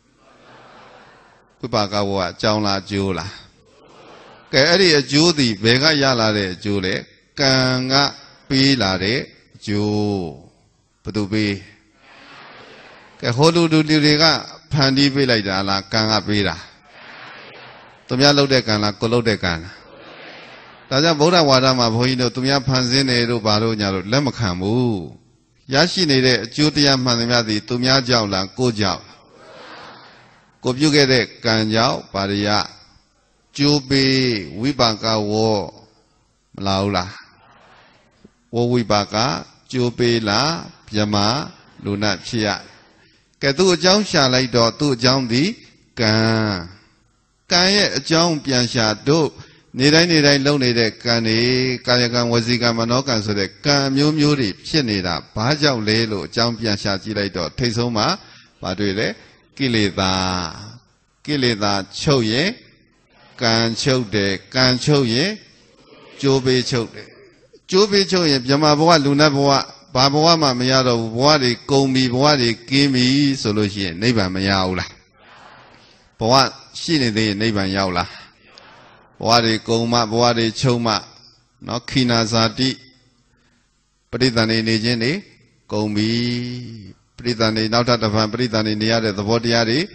ဝိပါကဝကအကြောင်းလားအကျိုးလားကဲအဲ့ဒီအကျိုးသည်ဘယ်ကရလာတဲ့အကျိုးလဲကံကပေးလာတဲ့အကျိုးဘယ်သူပေးကဲဟိုလူလူတွေကဖန်တီးပေးလိုက်တာလားကံကပေးတာသူများလုပ်တဲ့ကံလားကိုလုပ်တဲ့ကံလားဒါကြောင့်ဗုဒ္ဓဝါဒမှာဘုန်းကြီးတို့သူများဖန်ဆင်းတယ်တို့ဘာလို့ညာလို့လက်မခံဘူးရရှိနေတဲ့အကျိုးတရားမှန်သမျှသည်သူများကြောင့်လားကိုကြောင့်ကိုပြုခဲ့တဲ့ကံကြောင့်ပါရိယကျိုးပေးဝိပါကဝမလာဘူးလားဝဝိပါကကျိုးပေးလားမြမလူနတ်ဖြစ်ရကဲသူ့အကြောင်းရှာလိုက်တော့သူ့အကြောင်းသည်ကံကံရဲ့အကြောင်းပြန်ရှာတို့နေတိုင်းနေတိုင်းလုံနေတဲ့ကံတွေကာယကံဝစီကံမနောကံဆိုတဲ့ကံမျိုးမျိုးတွေဖြစ်နေတာဘာကြောင့်လဲလို့အကြောင်းပြန်ရှာကြည့်လိုက်တော့ထိတ်ဆုံးမှာဘာတွေ့လဲကိလေသာကိလေသာချုပ်ရင်ကံချုပ်တယ်ကံချုပ်ရင်ကျိုးပေးချုပ်တယ်ကျိုးပေးချုပ်ရင်မြမဘဝလူနတ်ဘဝဘာဘဝမှမရတော့ဘူးဘဝတွေကုန်ပြီဘဝတွေကင်းပြီဆိုလို့ရှိရင်နိဗ္ဗာန်မရဘူးလားဘဝရှိနေသေးရင်နိဗ္ဗာန်ရောက်လားဘဝတွေကုန်မှဘဝတွေချုပ်မှနော်ခိနာဇာတိပရိသန္ဓေနေခြင်းတွေကုန်ပြီပရိသန္ဓေနောက်ထပ်တစ်ဖန်ပရိသန္ဓေနေရတဲ့သဘောတရားတွေ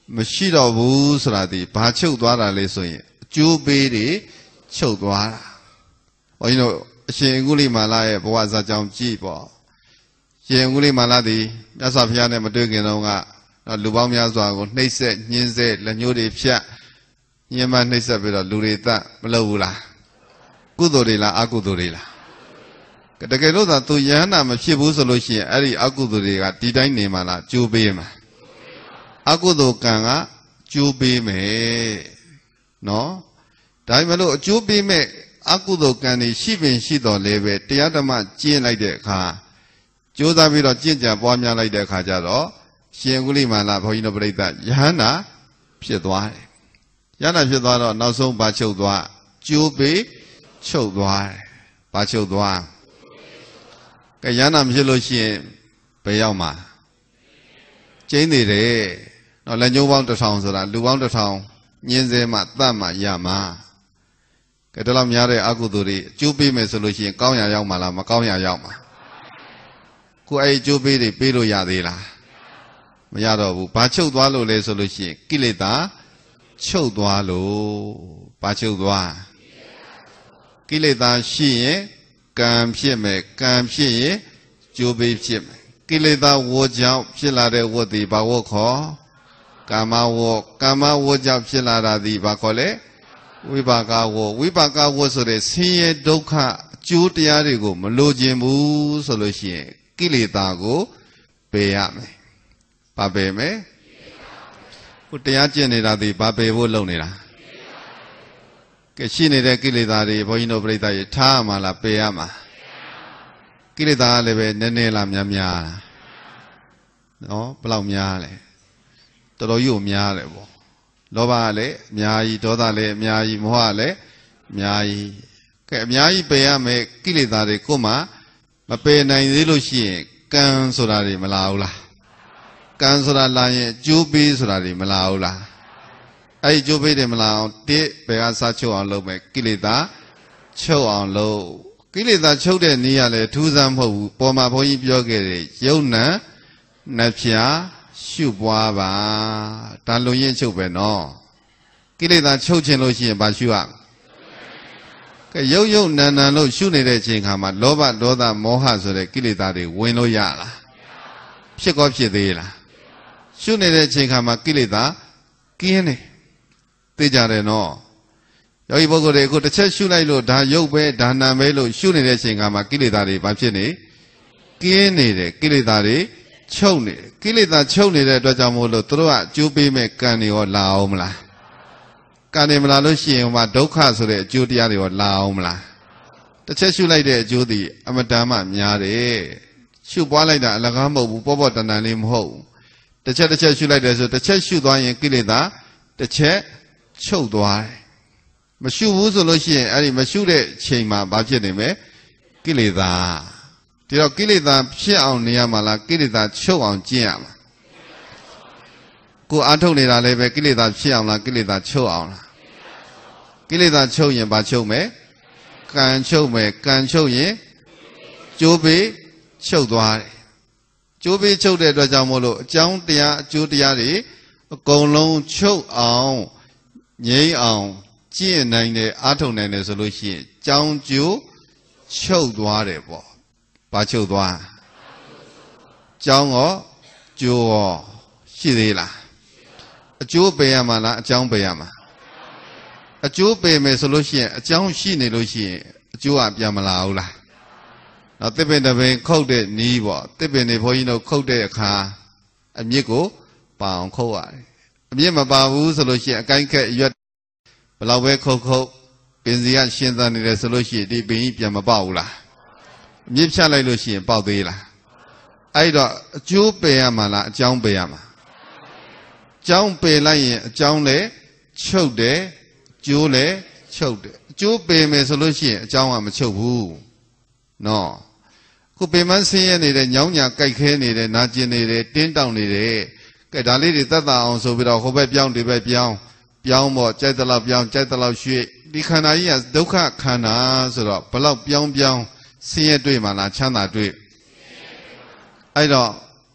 မရှိတော့ဘူးဆိုတာဒီဘာချုပ်သွားတာလဲဆိုရင်အကျိုးပေးတွေချုပ်သွားတာဘုန်းကြီးတို့အရှင်အင်္ဂုလိမာလရဲ့ဘဝဇာကြောင့်ကြည့်ပေါ့ရှင်အင်္ဂုလိမာလသည်မြတ်စွာဘုရားနဲ့မတွေ့ခင်တုန်းကလူပေါင်းများစွာကိုနှိပ်စက်ညှင်းဆဲလက်ညှိုးတွေဖြတ်ညှဉ်းပန်းနှိပ်စက်ပြီးတော့လူတွေတတ်မလုပ်ဘူးလားကုသိုလ်တွေလားအကုသိုလ်တွေလားတကယ်လို့သာသူယဟန္တာမဖြစ်ဘူးဆိုလို့ရှိရင်အဲ့ဒီအကုသိုလ်တွေကဒီတိုင်းနေမှာလားကျိုးပေးမှာအကုသိုလ်ကံကကျိုးပေးမယ်နော်ဒါပေမဲ့လို့အကျိုးပေးမဲ့အကုသိုလ်ကံတွေရှိပင်ရှိတော်လဲပဲတရားဓမ္မကျင့်လိုက်တဲ့အခါကြိုးစားပြီးတော့ကျင့်ကြံပွားများလိုက်တဲ့အခါကျတော့ရှင်ကုလိမာလဘုန်းကြီးတို့ပြိဿယဟန္တာဖြစ်သွားတယ်ယဟန္တာဖြစ်သွားတော့နောက်ဆုံးဘာချုပ်သွားကျိုးပေးချုပ်သွားတယ်ဘာချုပ်သွားကဲယဟန္တာမဖြစ်လို့ရှိရင်ဘယ်ရောက်မှာကျင်းနေတယ်နော်လက်ညှိုးပေါင်းတစ်ထောင်ဆိုတာလူပေါင်းတစ်ထောင်ညင်းစဲမှတတ်မှရမှာကဲဒါလောက်များတဲ့အကုသိုလ်တွေအကျိုးပေးမယ်ဆိုလို့ရှိရင်ကောင်းရာရောက်မှာလားမကောင်းရာရောက်မှာကိုအဲ့အကျိုးပေးတွေပေးလို့ရသေးလားမရတော့ဘူးဘာချုပ်သွားလို့လဲဆိုလို့ရှိရင်ကိလေသာချုပ်သွားလို့ဘာချုပ်သွားကိလေသာရှိရင်ကံဖြစ်မယ်ကံဖြစ်ရင်ကျိုးပေးဖြစ်မယ်ကိလေသာဝေါ်ကြောင့်ဖြစ်လာတဲ့ဝတ်ဒီဘာဝတ်ခေါ်ကာမဝတ်ကာမဝတ်ကြောင့်ဖြစ်လာတာဒီဘာခေါ်လဲဝိပါကဝတ်ဝိပါကဝတ်ဆိုတဲ့ဆင်းရဲဒုက္ခအကျိုးတရားတွေကိုမလိုချင်ဘူးဆိုလို့ရှိရင်ကိလေသာကိုပယ်ရမယ်ဘာပယ်မယ်ခုတရားကျင့်နေတာဒီဘာပယ်ဖို့လုပ်နေတာကဲရှိနေတဲ့ကိလေသာတွေဘုန်းကြီးတို့ပြိဿရေထားမှာလားပယ်ရမှာကိလေသာလည်းပဲနည်းနည်းလားများများလားနော်ဘယ်လောက်များလဲတော်တော်ကြီးများတယ်ပေါ့လောဘကလည်းအများကြီးဒေါသလည်းအများကြီးမောဟလည်းအများကြီးကဲအများကြီးပယ်ရမယ်ကိလေသာတွေကိုမှမပယ်နိုင်သေးလို့ရှိရင်ကံဆိုတာတွေမလာဘူးလားကံဆိုတာလာရင်အကျိုးပေးဆိုတာတွေမလာဘူးလားအဲ့ဒီအကျိုးပေးတယ်မလာအောင်တစ်ဘယ်ကစချုပ်အောင်လုပ်မယ်ကိလေသာချုပ်အောင်လုပ်ကိလေသာချုပ်တဲ့နည်းကလည်းထူးဆန်းမဟုတ်ဘူးပေါ်မှာဘုန်းကြီးပြောခဲ့တယ်ယုံနံနှဖျားရှုပွားပါဒါလုံရင်ချုပ်ပဲနော်ကိလေသာချုပ်ခြင်းလို့ရှိရင်ဘာရှုရကဲယုံယုံနံနံလို့ရှုနေတဲ့အချိန်ခါမှာလောဘဒေါသမောဟဆိုတဲ့ကိလေသာတွေဝင်လို့ရလားဖြစ်ကောဖြစ်သေးလားရှုနေတဲ့အချိန်ခါမှာကိလေသာကင်းတယ်သိကြတယ်နော်ယောဂီပုဂ္ဂိုလ်တွေအခုတစ်ချက်ရှုလိုက်လို့ဒါယုတ်ပဲဒါနံပဲလို့ရှုနေတဲ့အချိန်ခါမှာကိလေသာတွေဘာဖြစ်နေကင်းနေတယ်ကိလေသာတွေချုပ်နေတယ်ကိလေသာချုပ်နေတဲ့အတွက်ကြောင့်မို့လို့သူတို့ကအကျိုးပေးမဲ့ကံတွေရောလာအောင်မလားကံတွေမလာလို့ရှိရင်ဟိုမှာဒုက္ခဆိုတဲ့အကျိုးတရားတွေရောလာအောင်မလားတစ်ချက်ရှုလိုက်တဲ့အကျိုးတွေအမတန်မှများတယ်ရှုပွားလိုက်တာအလကားမဟုတ်ဘူးပေါ့ပေါ့တန်တန်လေးမဟုတ်ဘူးတစ်ချက်တစ်ချက်ရှုလိုက်တယ်ဆိုတစ်ချက်ရှုသွားရင်ကိလေသာတစ်ချက်ချုပ်သွားတယ်မရှုဘူးဆိုလို့ရှိရင်အဲ့ဒီမရှုတဲ့ချိန်မှာဘာဖြစ်နေမလဲကိလေသာဒီတော့ကိလေသာဖြစ်အောင်နေရမှာလားကိလေသာချုပ်အောင်ကျင့်ရမှာကိုအားထုတ်နေတာလည်းပဲကိလေသာဖြစ်အောင်လားကိလေသာချုပ်အောင်လားကိလေသာချုပ်ရင်ဘာချုပ်မယ်ကံချုပ်မယ်ကံချုပ်ရင်ကျိုးပေးချုပ်သွားတယ်ကျိုးပေးချုပ်တဲ့အတွက်ကြောင့်မို့လို့အကြောင်းတရားအကျိုးတရားတွေအကုန်လုံးချုပ်အောင်ငြိမ်းအောင်ကျင့်နိုင်တယ်အားထုတ်နိုင်တယ်ဆိုလို့ရှိရင်ကြောင်းကျိုးချုပ်သွားတယ်ပေါ့ဘာချုပ်သွားကြောင်းရောကျိုးရောရှိသေးလားအကျိုးပယ်ရမှာလားအကြောင်းပယ်ရမှာအကျိုးပယ်မယ်ဆိုလို့ရှိရင်အကြောင်းရှိနေလို့ရှိရင်အကျိုးကပြန်မလာဘူးလားနော်တစ်ပင်တစ်ပင်ခုတ်တဲ့နီးပေါ့တစ်ပင်တွေဘုန်းကြီးတို့ခုတ်တဲ့အခါအမြစ်ကိုပါအောင်ခုတ်ရတယ်အမြစ်မပါဘူးဆိုလို့ရှိရင်အကိုင်းခက်ရွက်ဘယ်လောက်ပဲခုတ်ခုတ်ပင်စီကရှင်းသန်နေတယ်ဆိုလို့ရှိရင်ဒီပင်ကြီးပြန်မပေါက်ဘူးလားအမြစ်ဖြတ်လိုက်လို့ရှိရင်ပေါက်သေးလားအဲ့တော့အကျိုးပယ်ရမှာလားအကြောင်းပယ်ရမှာအကြောင်းပယ်လိုက်ရင်အကြောင်းလည်းချုပ်တယ်အကျိုးလည်းချုပ်တယ်အကျိုးပယ်မယ်ဆိုလို့ရှိရင်အကြောင်းကမချုပ်ဘူးနော်ခုပင်မဆင်းရဲနေတဲ့ညောင်းညာကြိုက်ခဲနေတဲ့နာကျင်နေတဲ့တင်းတောင့်နေတဲ့ကဲဒါလေးတွေတတ်တာအောင်ဆိုပြီးတော့ဟိုဘက်ပြောင်းဒီဘက်ပြောင်းပြောင်းပေါ့ကြိုက်တဲ့လောက်ပြောင်းကြိုက်တဲ့လောက်ရွှေ့ဒီခန္ဓာကြီးကဒုက္ခခန္ဓာဆိုတော့ဘလောက်ပြောင်းပြောင်းဆင်းရဲတွေ့မှလားချမ်းသာတွေ့အဲ့တော့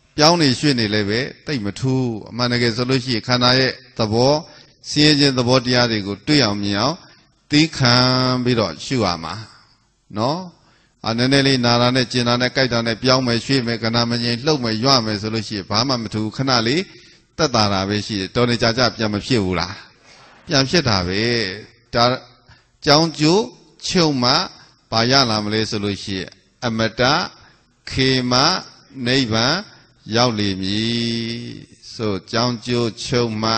ပြောင်းနေရွှေ့နေလည်းပဲတိတ်မထူးအမှန်တကယ်ဆိုလို့ရှိရင်ခန္ဓာရဲ့သဘောစည်းခြင်းသဘောတရားတွေကိုတွေ့အောင်မြင်အောင်သိခံပြီးတော့ရှုရမှာနော်အနည်းနည်းလေးနာတာနဲ့ကျင်တာနဲ့ကြိုက်တာနဲ့ပြောင်းမယ်ရွှေ့မယ်ခဏမငြိမ်လှုပ်မယ်ရွမယ်ဆိုလို့ရှိရင်ဘာမှမထူးခဏလေးတက်တာတာပဲရှိတယ်တော်နေကြကြပြန်မဖြစ်ဘူးလားပြန်ဖြစ်တာပဲဒါကြောင်းကျိုးချုပ်မှဘာရလာမလဲဆိုလို့ရှိရင်အမတခေမနိဗ္ဗာန်ရောက်လိမ့်မည်ဆိုကြောင်းကျိုးချုပ်မှ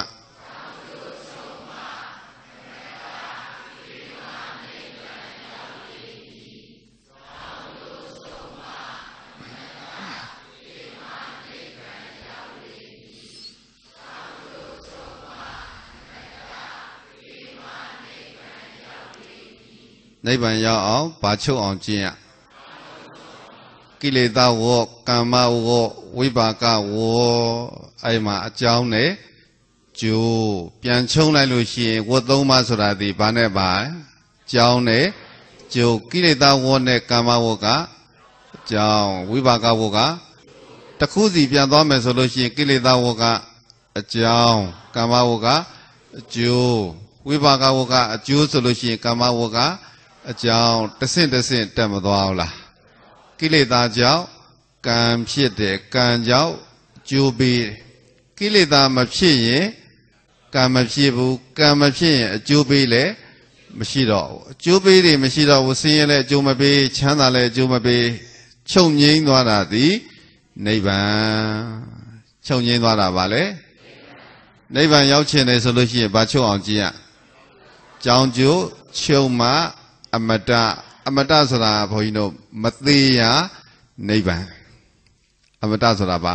နိဗ္ဗာန်ရောက်အောင်ဘာချုပ်အောင်ကျင့်ရကိလေသာဝေါကမ္မဝေါဝိပါကဝေါအဲ့မှာအကြောင်းနဲ့ကျိုးပြန်ချုံလိုက်လို့ရှိရင်ဝတ်သုံးပါဆိုတာဒီဘာနဲ့ပါကြောင်းနဲ့ကျိုးကိလေသာဝေါနဲ့ကမ္မဝေါကအကြောင်းဝိပါကဝေါကတစ်ခုစီပြန်သွားမယ်ဆိုလို့ရှိရင်ကိလေသာဝေါကအကြောင်းကမ္မဝေါကအကျိုးဝိပါကဝေါကအကျိုးဆိုလို့ရှိရင်ကမ္မဝေါကအကြောင်းတဆင့်တဆင့်တက်မသွားဘူးလားကိလေသာကြောင့်ကံဖြစ်တယ်ကံကြောင့်ကျိုးပေးကိလေသာမဖြစ်ရင်ကံမဖြစ်ဘူးကံမဖြစ်ရင်အကျိုးပေးလည်းမရှိတော့ဘူးအကျိုးပေးတွေမရှိတော့ဘူးဆင်းရဲလည်းအကျိုးမပေးချမ်းသာလည်းအကျိုးမပေးချုပ်ငြိမ်းသွားတာသည်နိဗ္ဗာန်ချုပ်ငြိမ်းသွားတာပါလေနိဗ္ဗာန်ရောက်ချင်တယ်ဆိုလို့ရှိရင်ဘာချုပ်အောင်ကြည့်ရကြောင်းကျိုးချုပ်မှအမတအမတဆိုတာဘုန်းကြီးတို့မသေးရနိဗ္ဗာန်အမတဆိုတာပါ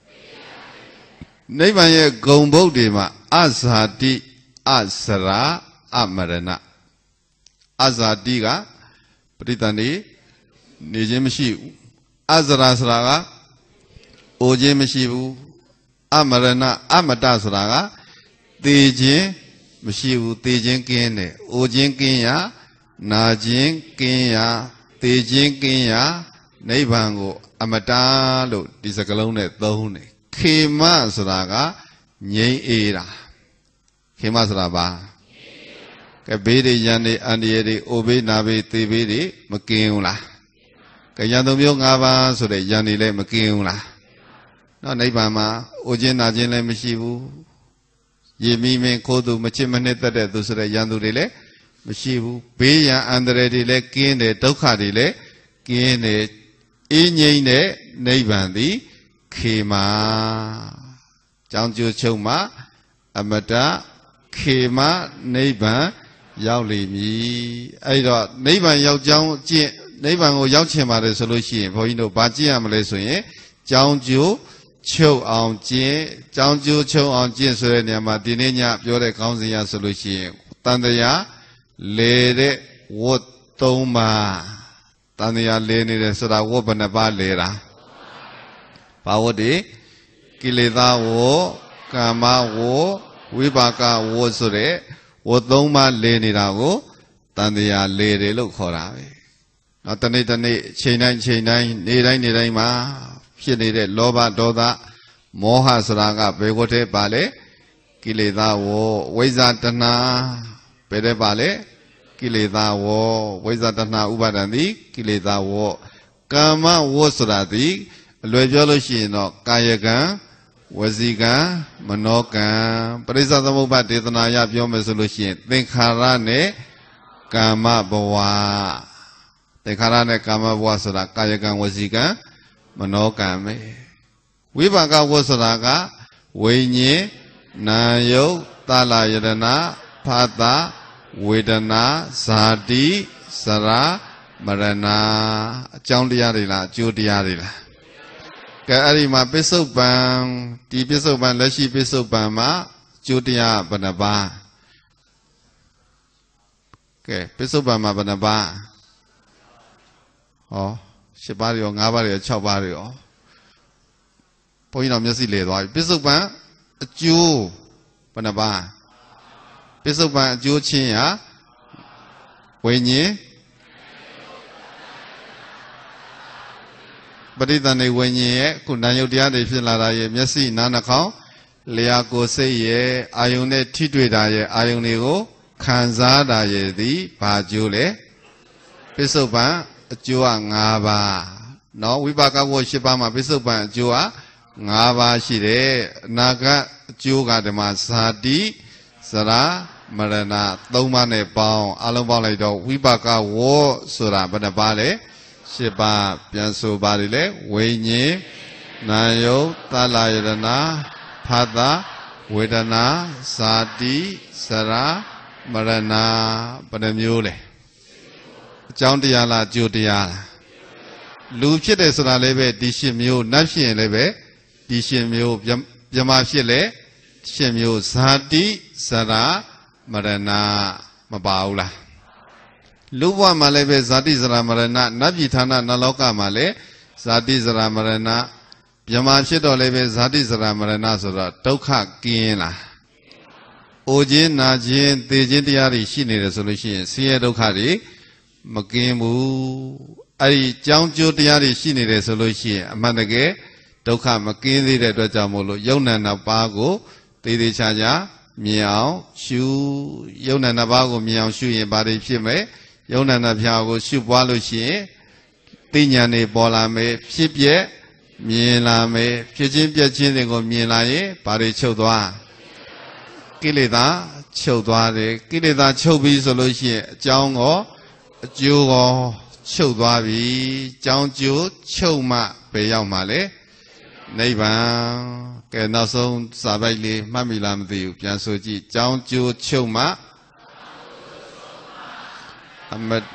နိဗ္ဗာန်ရဲ့ဂုံဘုတ်တွေမှာအဇာတိအစရာအမရဏအဇာတိကပဋိသန္ဓေနေခြင်းမရှိဘူးအစရာဆိုတာကအိုခြင်းမရှိဘူးအမရဏအမတဆိုတာကသေခြင်းမရှိဘူးသေခြင်းကင်းတယ်အိုခြင်းကင်းရနာခြင်းကင်းရာသေခြင်းကင်းရာနိဗ္ဗာန်ကိုအမတားလို့ဒီစကားလုံးနဲ့သုံးတယ်ခေမဆိုတာကငြိမ်းအေးတာခေမဆိုတာပါကဲဘေးတွေရန်တွေအန္တရာယ်တွေအိုဘေးနာဘေးသေဘေးတွေမကင်းဘူးလားကဲရန်သူမျိုး၅ပါးဆိုတဲ့ရန်တွေလည်းမကင်းဘူးလားနော်နိဗ္ဗာန်မှာအိုခြင်းနာခြင်းလည်းမရှိဘူးရေမီမင်းခိုးသူမချစ်မနှစ်သက်တဲ့သူဆိုတဲ့ရန်သူတွေလည်းမရှိဘူးဘေးရန်အန္တရာယ်တွေလည်းကင်းတယ်ဒုက္ခတွေလည်းကင်းတယ်အေးငြိမ်းတဲ့နိဗ္ဗာန်သည်ခေမာကြောင်းကျိုးချုပ်မှာအမတခေမာနိဗ္ဗာန်ရောက်လိမ့်မည်အဲ့တော့နိဗ္ဗာန်ရောက်ကြောင်းကျင့်နိဗ္ဗာန်ကိုရောက်ချင်ပါတယ်ဆိုလို့ရှိရင်ဘုန်းကြီးတို့ဘာကျင့်ရမလဲဆိုရင်ကြောင်းကျိုးချုပ်အောင်ကျင့်ကြောင်းကျိုးချုပ်အောင်ကျင့်ဆိုတဲ့နေရာမှာဒီနေ့ညပြောတဲ့ခေါင်းစဉ်ရဆိုလို့ရှိရင်တန်တရားလေတဲ့ဝတ်သုံးပါတန်တရားလေနေတယ်ဆိုတာဝတ်ဘယ်နှပါလေတာဘာဝတ်ဒီကိလေသာဝတ်ကာမဝတ်ဝိပါကဝတ်ဆိုတဲ့ဝတ်သုံးပါလေနေတာကိုတန်တရားလေတယ်လို့ခေါ်တာပဲနောက်တနေ့တနေ့ချိန်တိုင်းချိန်တိုင်းနေတိုင်းနေတိုင်းမှာဖြစ်နေတဲ့လောဘဒေါသမောဟဆိုတာကဘယ်ဝတ်ထဲပါလဲကိလေသာဝတ်ဝိဇ္ဇာတဏှာဘယ်ထဲပါလဲကိလေသာဝေါဝိဇ္ဇာတဏှာဥပါဒံသည်ကိလေသာဝေါကာမဝေါဆိုတာသည်အလွယ်ပြောလို့ရှိရင်တော့ကာယကံဝစီကံမနောကံပရိစ္ဆသမုပ္ပါဒေသနာရပြောမယ်ဆိုလို့ရှိရင်သင်္ခါရနဲ့ကာမဘဝသင်္ခါရနဲ့ကာမဘဝဆိုတာကာယကံဝစီကံမနောကံပဲဝိပါကဝေါဆိုတာကဝိညာဉ်နာယုတ်သလယတနာဖာတာဝေဒနာဇာတိစရာမရဏအကြောင်းတရားတွေလားအကျိုးတရားတွေလားကဲအဲ့ဒီမှာပစ္စုပန်ဒီပစ္စုပန်လက်ရှိပစ္စုပန်မှာအကျိုးတရားဘယ်နှပါးကဲပစ္စုပန်မှာဘယ်နှပါးဟော၈ပါးရော၅ပါးရော၆ပါးရောဘုန်းကြီးတော်မျက်စိလဲသွားပြီပစ္စုပန်အကျိုးဘယ်နှပါးပစ္စုပန်အကျိုးချင်းရာဝိညာဉ်ပရိသတ်နေဝိညာဉ်ရဲ့ခုနာယုတ်တရားတွေဖြစ်လာတာရဲ့မျက်စိနားနှာခေါင်းလျှာကိုယ်စိတ်ရဲ့အာယုန်နဲ့ထိတွေ့တာရဲ့အာယုန်တွေကိုခံစားတာရဲ့သည်ဘာကျိုးလဲပိဿုပန်အကျိုးက၅ပါးနော်ဝိပါကဝ၈ပါးမှာပိဿုပန်အကျိုးက၅ပါးရှိတယ်အနာဂတ်အကျိုးကဓမ္မဇာတိစရာမရဏသုံးပါးနဲ့ပေါင်းအလုံးပေါင်းလိုက်တော့ဝိပါကဝဆိုတာဘယ်နှပါးလဲ၈ပါးပြန်ဆိုပါလေလေဝိညာဉ်နာယုတ်သလယတနာဖာတာဝေဒနာဇာတိစရာမရဏဘယ်နှမျိုးလဲအကြောင်းတရားလားအကျိုးတရားလားလူဖြစ်တယ်ဆိုတာလည်းပဲဒီရှင်းမျိုးနတ်ဖြစ်ရင်လည်းပဲဒီရှင်းမျိုးပြမဖြစ်လဲရှင်းမျိုးဇာတိစရာမရဏမပါဘူးလားလူဘဝမှာလည်းပဲဇာတိစရာမရဏနတ်ပြည်ဌာနနလောကမှာလည်းဇာတိစရာမရဏပြမဖြစ်တော့လည်းပဲဇာတိစရာမရဏဆိုတော့ဒုက္ခကင်းလားအိုခြင်းနာခြင်းသေခြင်းတရားတွေရှိနေတယ်ဆိုလို့ရှိရင်ဆင်းရဲဒုက္ခတွေမကင်းဘူးအဲ့ဒီကြောင်းကျိုးတရားတွေရှိနေတယ်ဆိုလို့ရှိရင်အမှန်တကယ်ဒုက္ခမကင်းသေးတဲ့အတွက်ကြောင့်မို့လို့ယုံနာနှစ်ပါးကိုသေသေးချာချာမြင်အောင်ရှုယုံနာနှစ်ပါးကိုမြင်အောင်ရှုရင်ဘာတွေဖြစ်မယ်ယုံနာနှစ်ဖြာကိုရှုပွားလို့ရှိရင်သိဉာဏ်တွေပေါ်လာမယ်ဖြစ်ပြက်မြင်လာမယ်ဖြစ်ချင်းပြက်ချင်းတွေကိုမြင်လာရင်ဘာတွေချုပ်သွားကိလေသာချုပ်သွားတယ်ကိလေသာချုပ်ပြီဆိုလို့ရှိရင်အကြောင်းကောအကျိုးကောချုပ်သွားပြီအကြောင်းကျိုးချုပ်မှပဲရောက်မှာလေနိဗ္ဗာန်ကဲနောက်ဆုံးစာပိုက်လေးမှတ်မိလားမသိဘူးပြန်ဆိုကြည့်အကြောင်းကျိုးချုပ်မှအမတ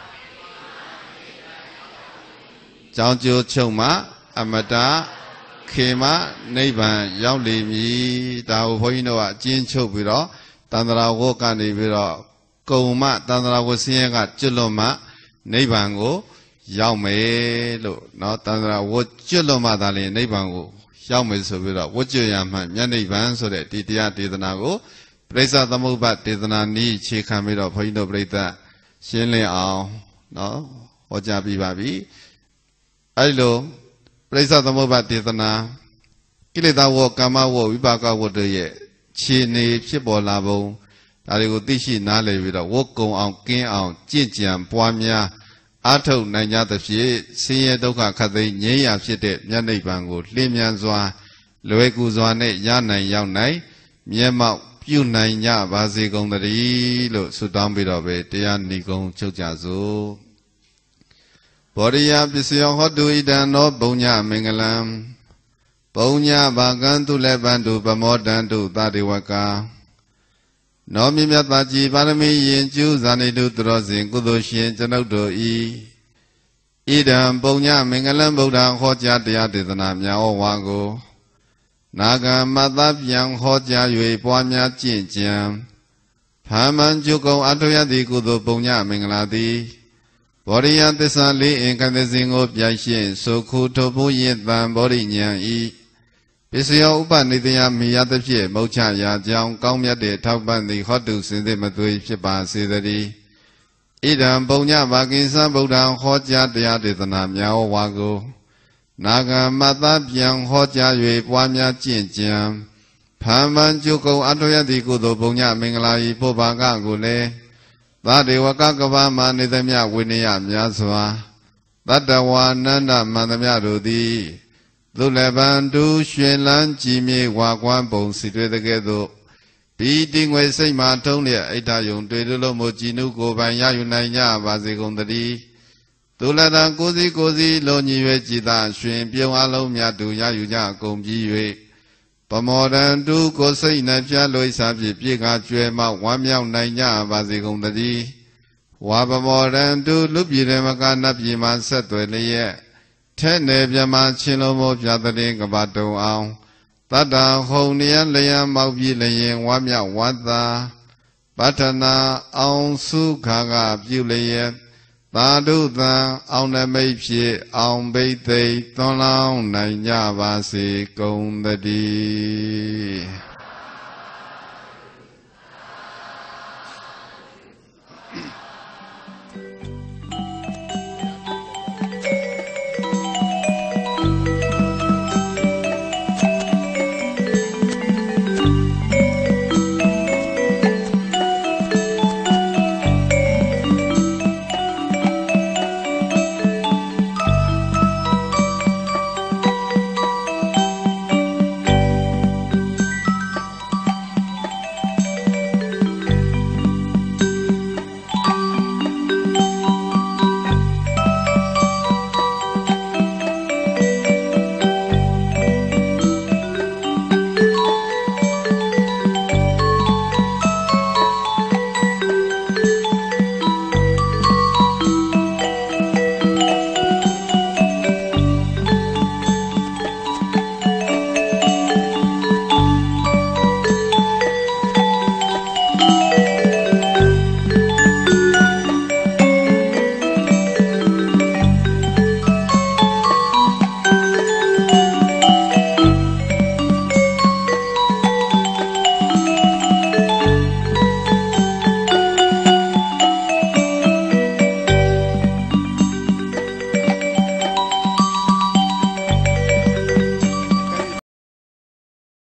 ကြောင်းကျိုးချုပ်မှအမတခေမနိဗ္ဗာန်ရောက်လိမ့်မည်ဒါကိုဘုန်းကြီးတို့ကအကျဉ်းချုပ်ပြီးတော့တန္တရာဝတ်ကနေပြီးတော့ကုံမတန္တရာဝတ်ဆင်းရဲကကျွတ်လွတ်မှနိဗ္ဗာန်ကိုရောက်မယ်လို့เนาะတန္တရာဝတ်ကျွတ်လွတ်မှသာလေနိဗ္ဗာန်ကိုရောက်မယ်ဆိုပြီးတော့ဝတ်ကျွတ်ရမှမြတ်နိဗ္ဗာန်ဆိုတဲ့ဒီတရားဒေသနာကိုပရိစ္ဆသမုပ္ပါဒေသနာနည်းခြေခံပြီးတော့ဘုန်းကြီးတို့ပြိဿရှင်းလင်းအောင်เนาะဟောကြားပြီးပါပြီအဲ့လိုပရိစ္ဆသမုပ္ပါဒေသနာကိလေသာဝကာမဝဝိပါကဝတို့ရဲ့ခြေနေဖြစ်ပေါ်လာပုံဒါတွေကိုသိရှိနားလည်ပြီးတော့ဝတ်ကုံအောင်ကင်းအောင်ကြင့်ကြံပွားများအားထုတ်နိုင်ကြသဖြင့်ဆင်းရဲဒုက္ခခတ်သိမ်းငြိမ်းရာဖြစ်တဲ့မြတ်နိဗ္ဗာန်ကိုလင်းမြန်စွာလွယ်ကူစွာနဲ့ရနိုင်ရောက်နိုင်မျက်မှောက်ပြုနိုင်ကြပါစေကုန်သတည်းလို့ဆုတောင်းပြီးတော့ပဲတရားဏီကုံချုပ်ကြစို့ဘောရိယပစ္စယောဟောတုဣဒံနောဘုံညမင်္ဂလံဘုံညဘာကံတုလည်းပန္တုပမောတန္တုသတေဝကာနောမြတ်မြတ်သာကြည်ပါရမီယင်ကျူးဇာနေတုသူတော်စင်ကုသိုလ်ရှင်ကျွန်ုပ်တို့ဤဣဒံဘုံညမင်္ဂလံဗုဒ္ဓံဟောကြားတရားဒေသနာများဩဝါကိုနာဂမတ္တပြန်ဟောကြား၍ပွားများကျင့်ကြံဖာမန်ကျုကုံအထုရသည်ကုသိုလ်ဘုံညမင်္ဂလာသည်ဘောရိယသစ္စာလေးအင်္ဂသစဉ်ကိုပြိုင်ရှင်းဆိုခုထုတ်ဖို့ရတံဘောရိညာဤပစ္စယောဥပနိတယမိယသဖြင့်မုတ်ချရာကြောင်းကောင်းမြတ်တဲ့ထောက်ပံ့သည်ဟောတုစင်စစ်မသွေဖြစ်ပါစေတည်းဣဒံဘုံညဘာကိသံဗုဒ္ဓံဟောကြားတရားဒေသနာများဝါကိုနာဂမတ္တပြန်ဟောကြား၍ပွားများကျင့်ကြံဖာမန်ကျုကုံအထုရသည်ကုသိုလ်ဘုံညမင်္ဂလာဤပုဗ္ဗာကကိုလည်းသတေဝကကဘာမနေသမျှဝိနည်းများစွာတတ္တဝါနန္ဒမန္တမြတို့သည်သုလဗန္တုရွှင်လန်းကြည်မြေဝါကွမ်းပုံစီတွေ့တဲ့ကဲ့သို့ဒီတိငွေစိတ်မှထုံးလျက်အိဋ္ဌယုံတွေ့လို့မို့ကြည်နုကိုပိုင်ရယူနိုင်ကြပါစေကုန်သတည်းသုလတံကိုစီကိုစီလုံးညီ၍ကြည်သာရွှင်ပြုံအလုံးမြတ်တူရယူကြကုန်ပြီး၍ပမောဒံတုကိုစိတ်နှပြလွိစားဖြင့်ပြေကကျွဲမှဝမ်းမြောက်နိုင်ကြပါစေကုန်သတည်းဝါပမောဒံတုလူပြည်ရမကနတ်ပြည်မှဆက်သွယ်လျက်ထဲနေပြမချင်းလုံးမို့ပြတဲ့ကဘာတုံအောင်တတ္တဟုံနယလျံမောက်ပြည်လျင်ဝါမြောက်ဝါသာပတ္ထနာအောင်စုခါကပြုလျက်သာဓုသံအောင်နမိတ်ဖြစ်အောင်ဘိသိသွန်လောင်းနိုင်ကြပါစေကုန်သတည်း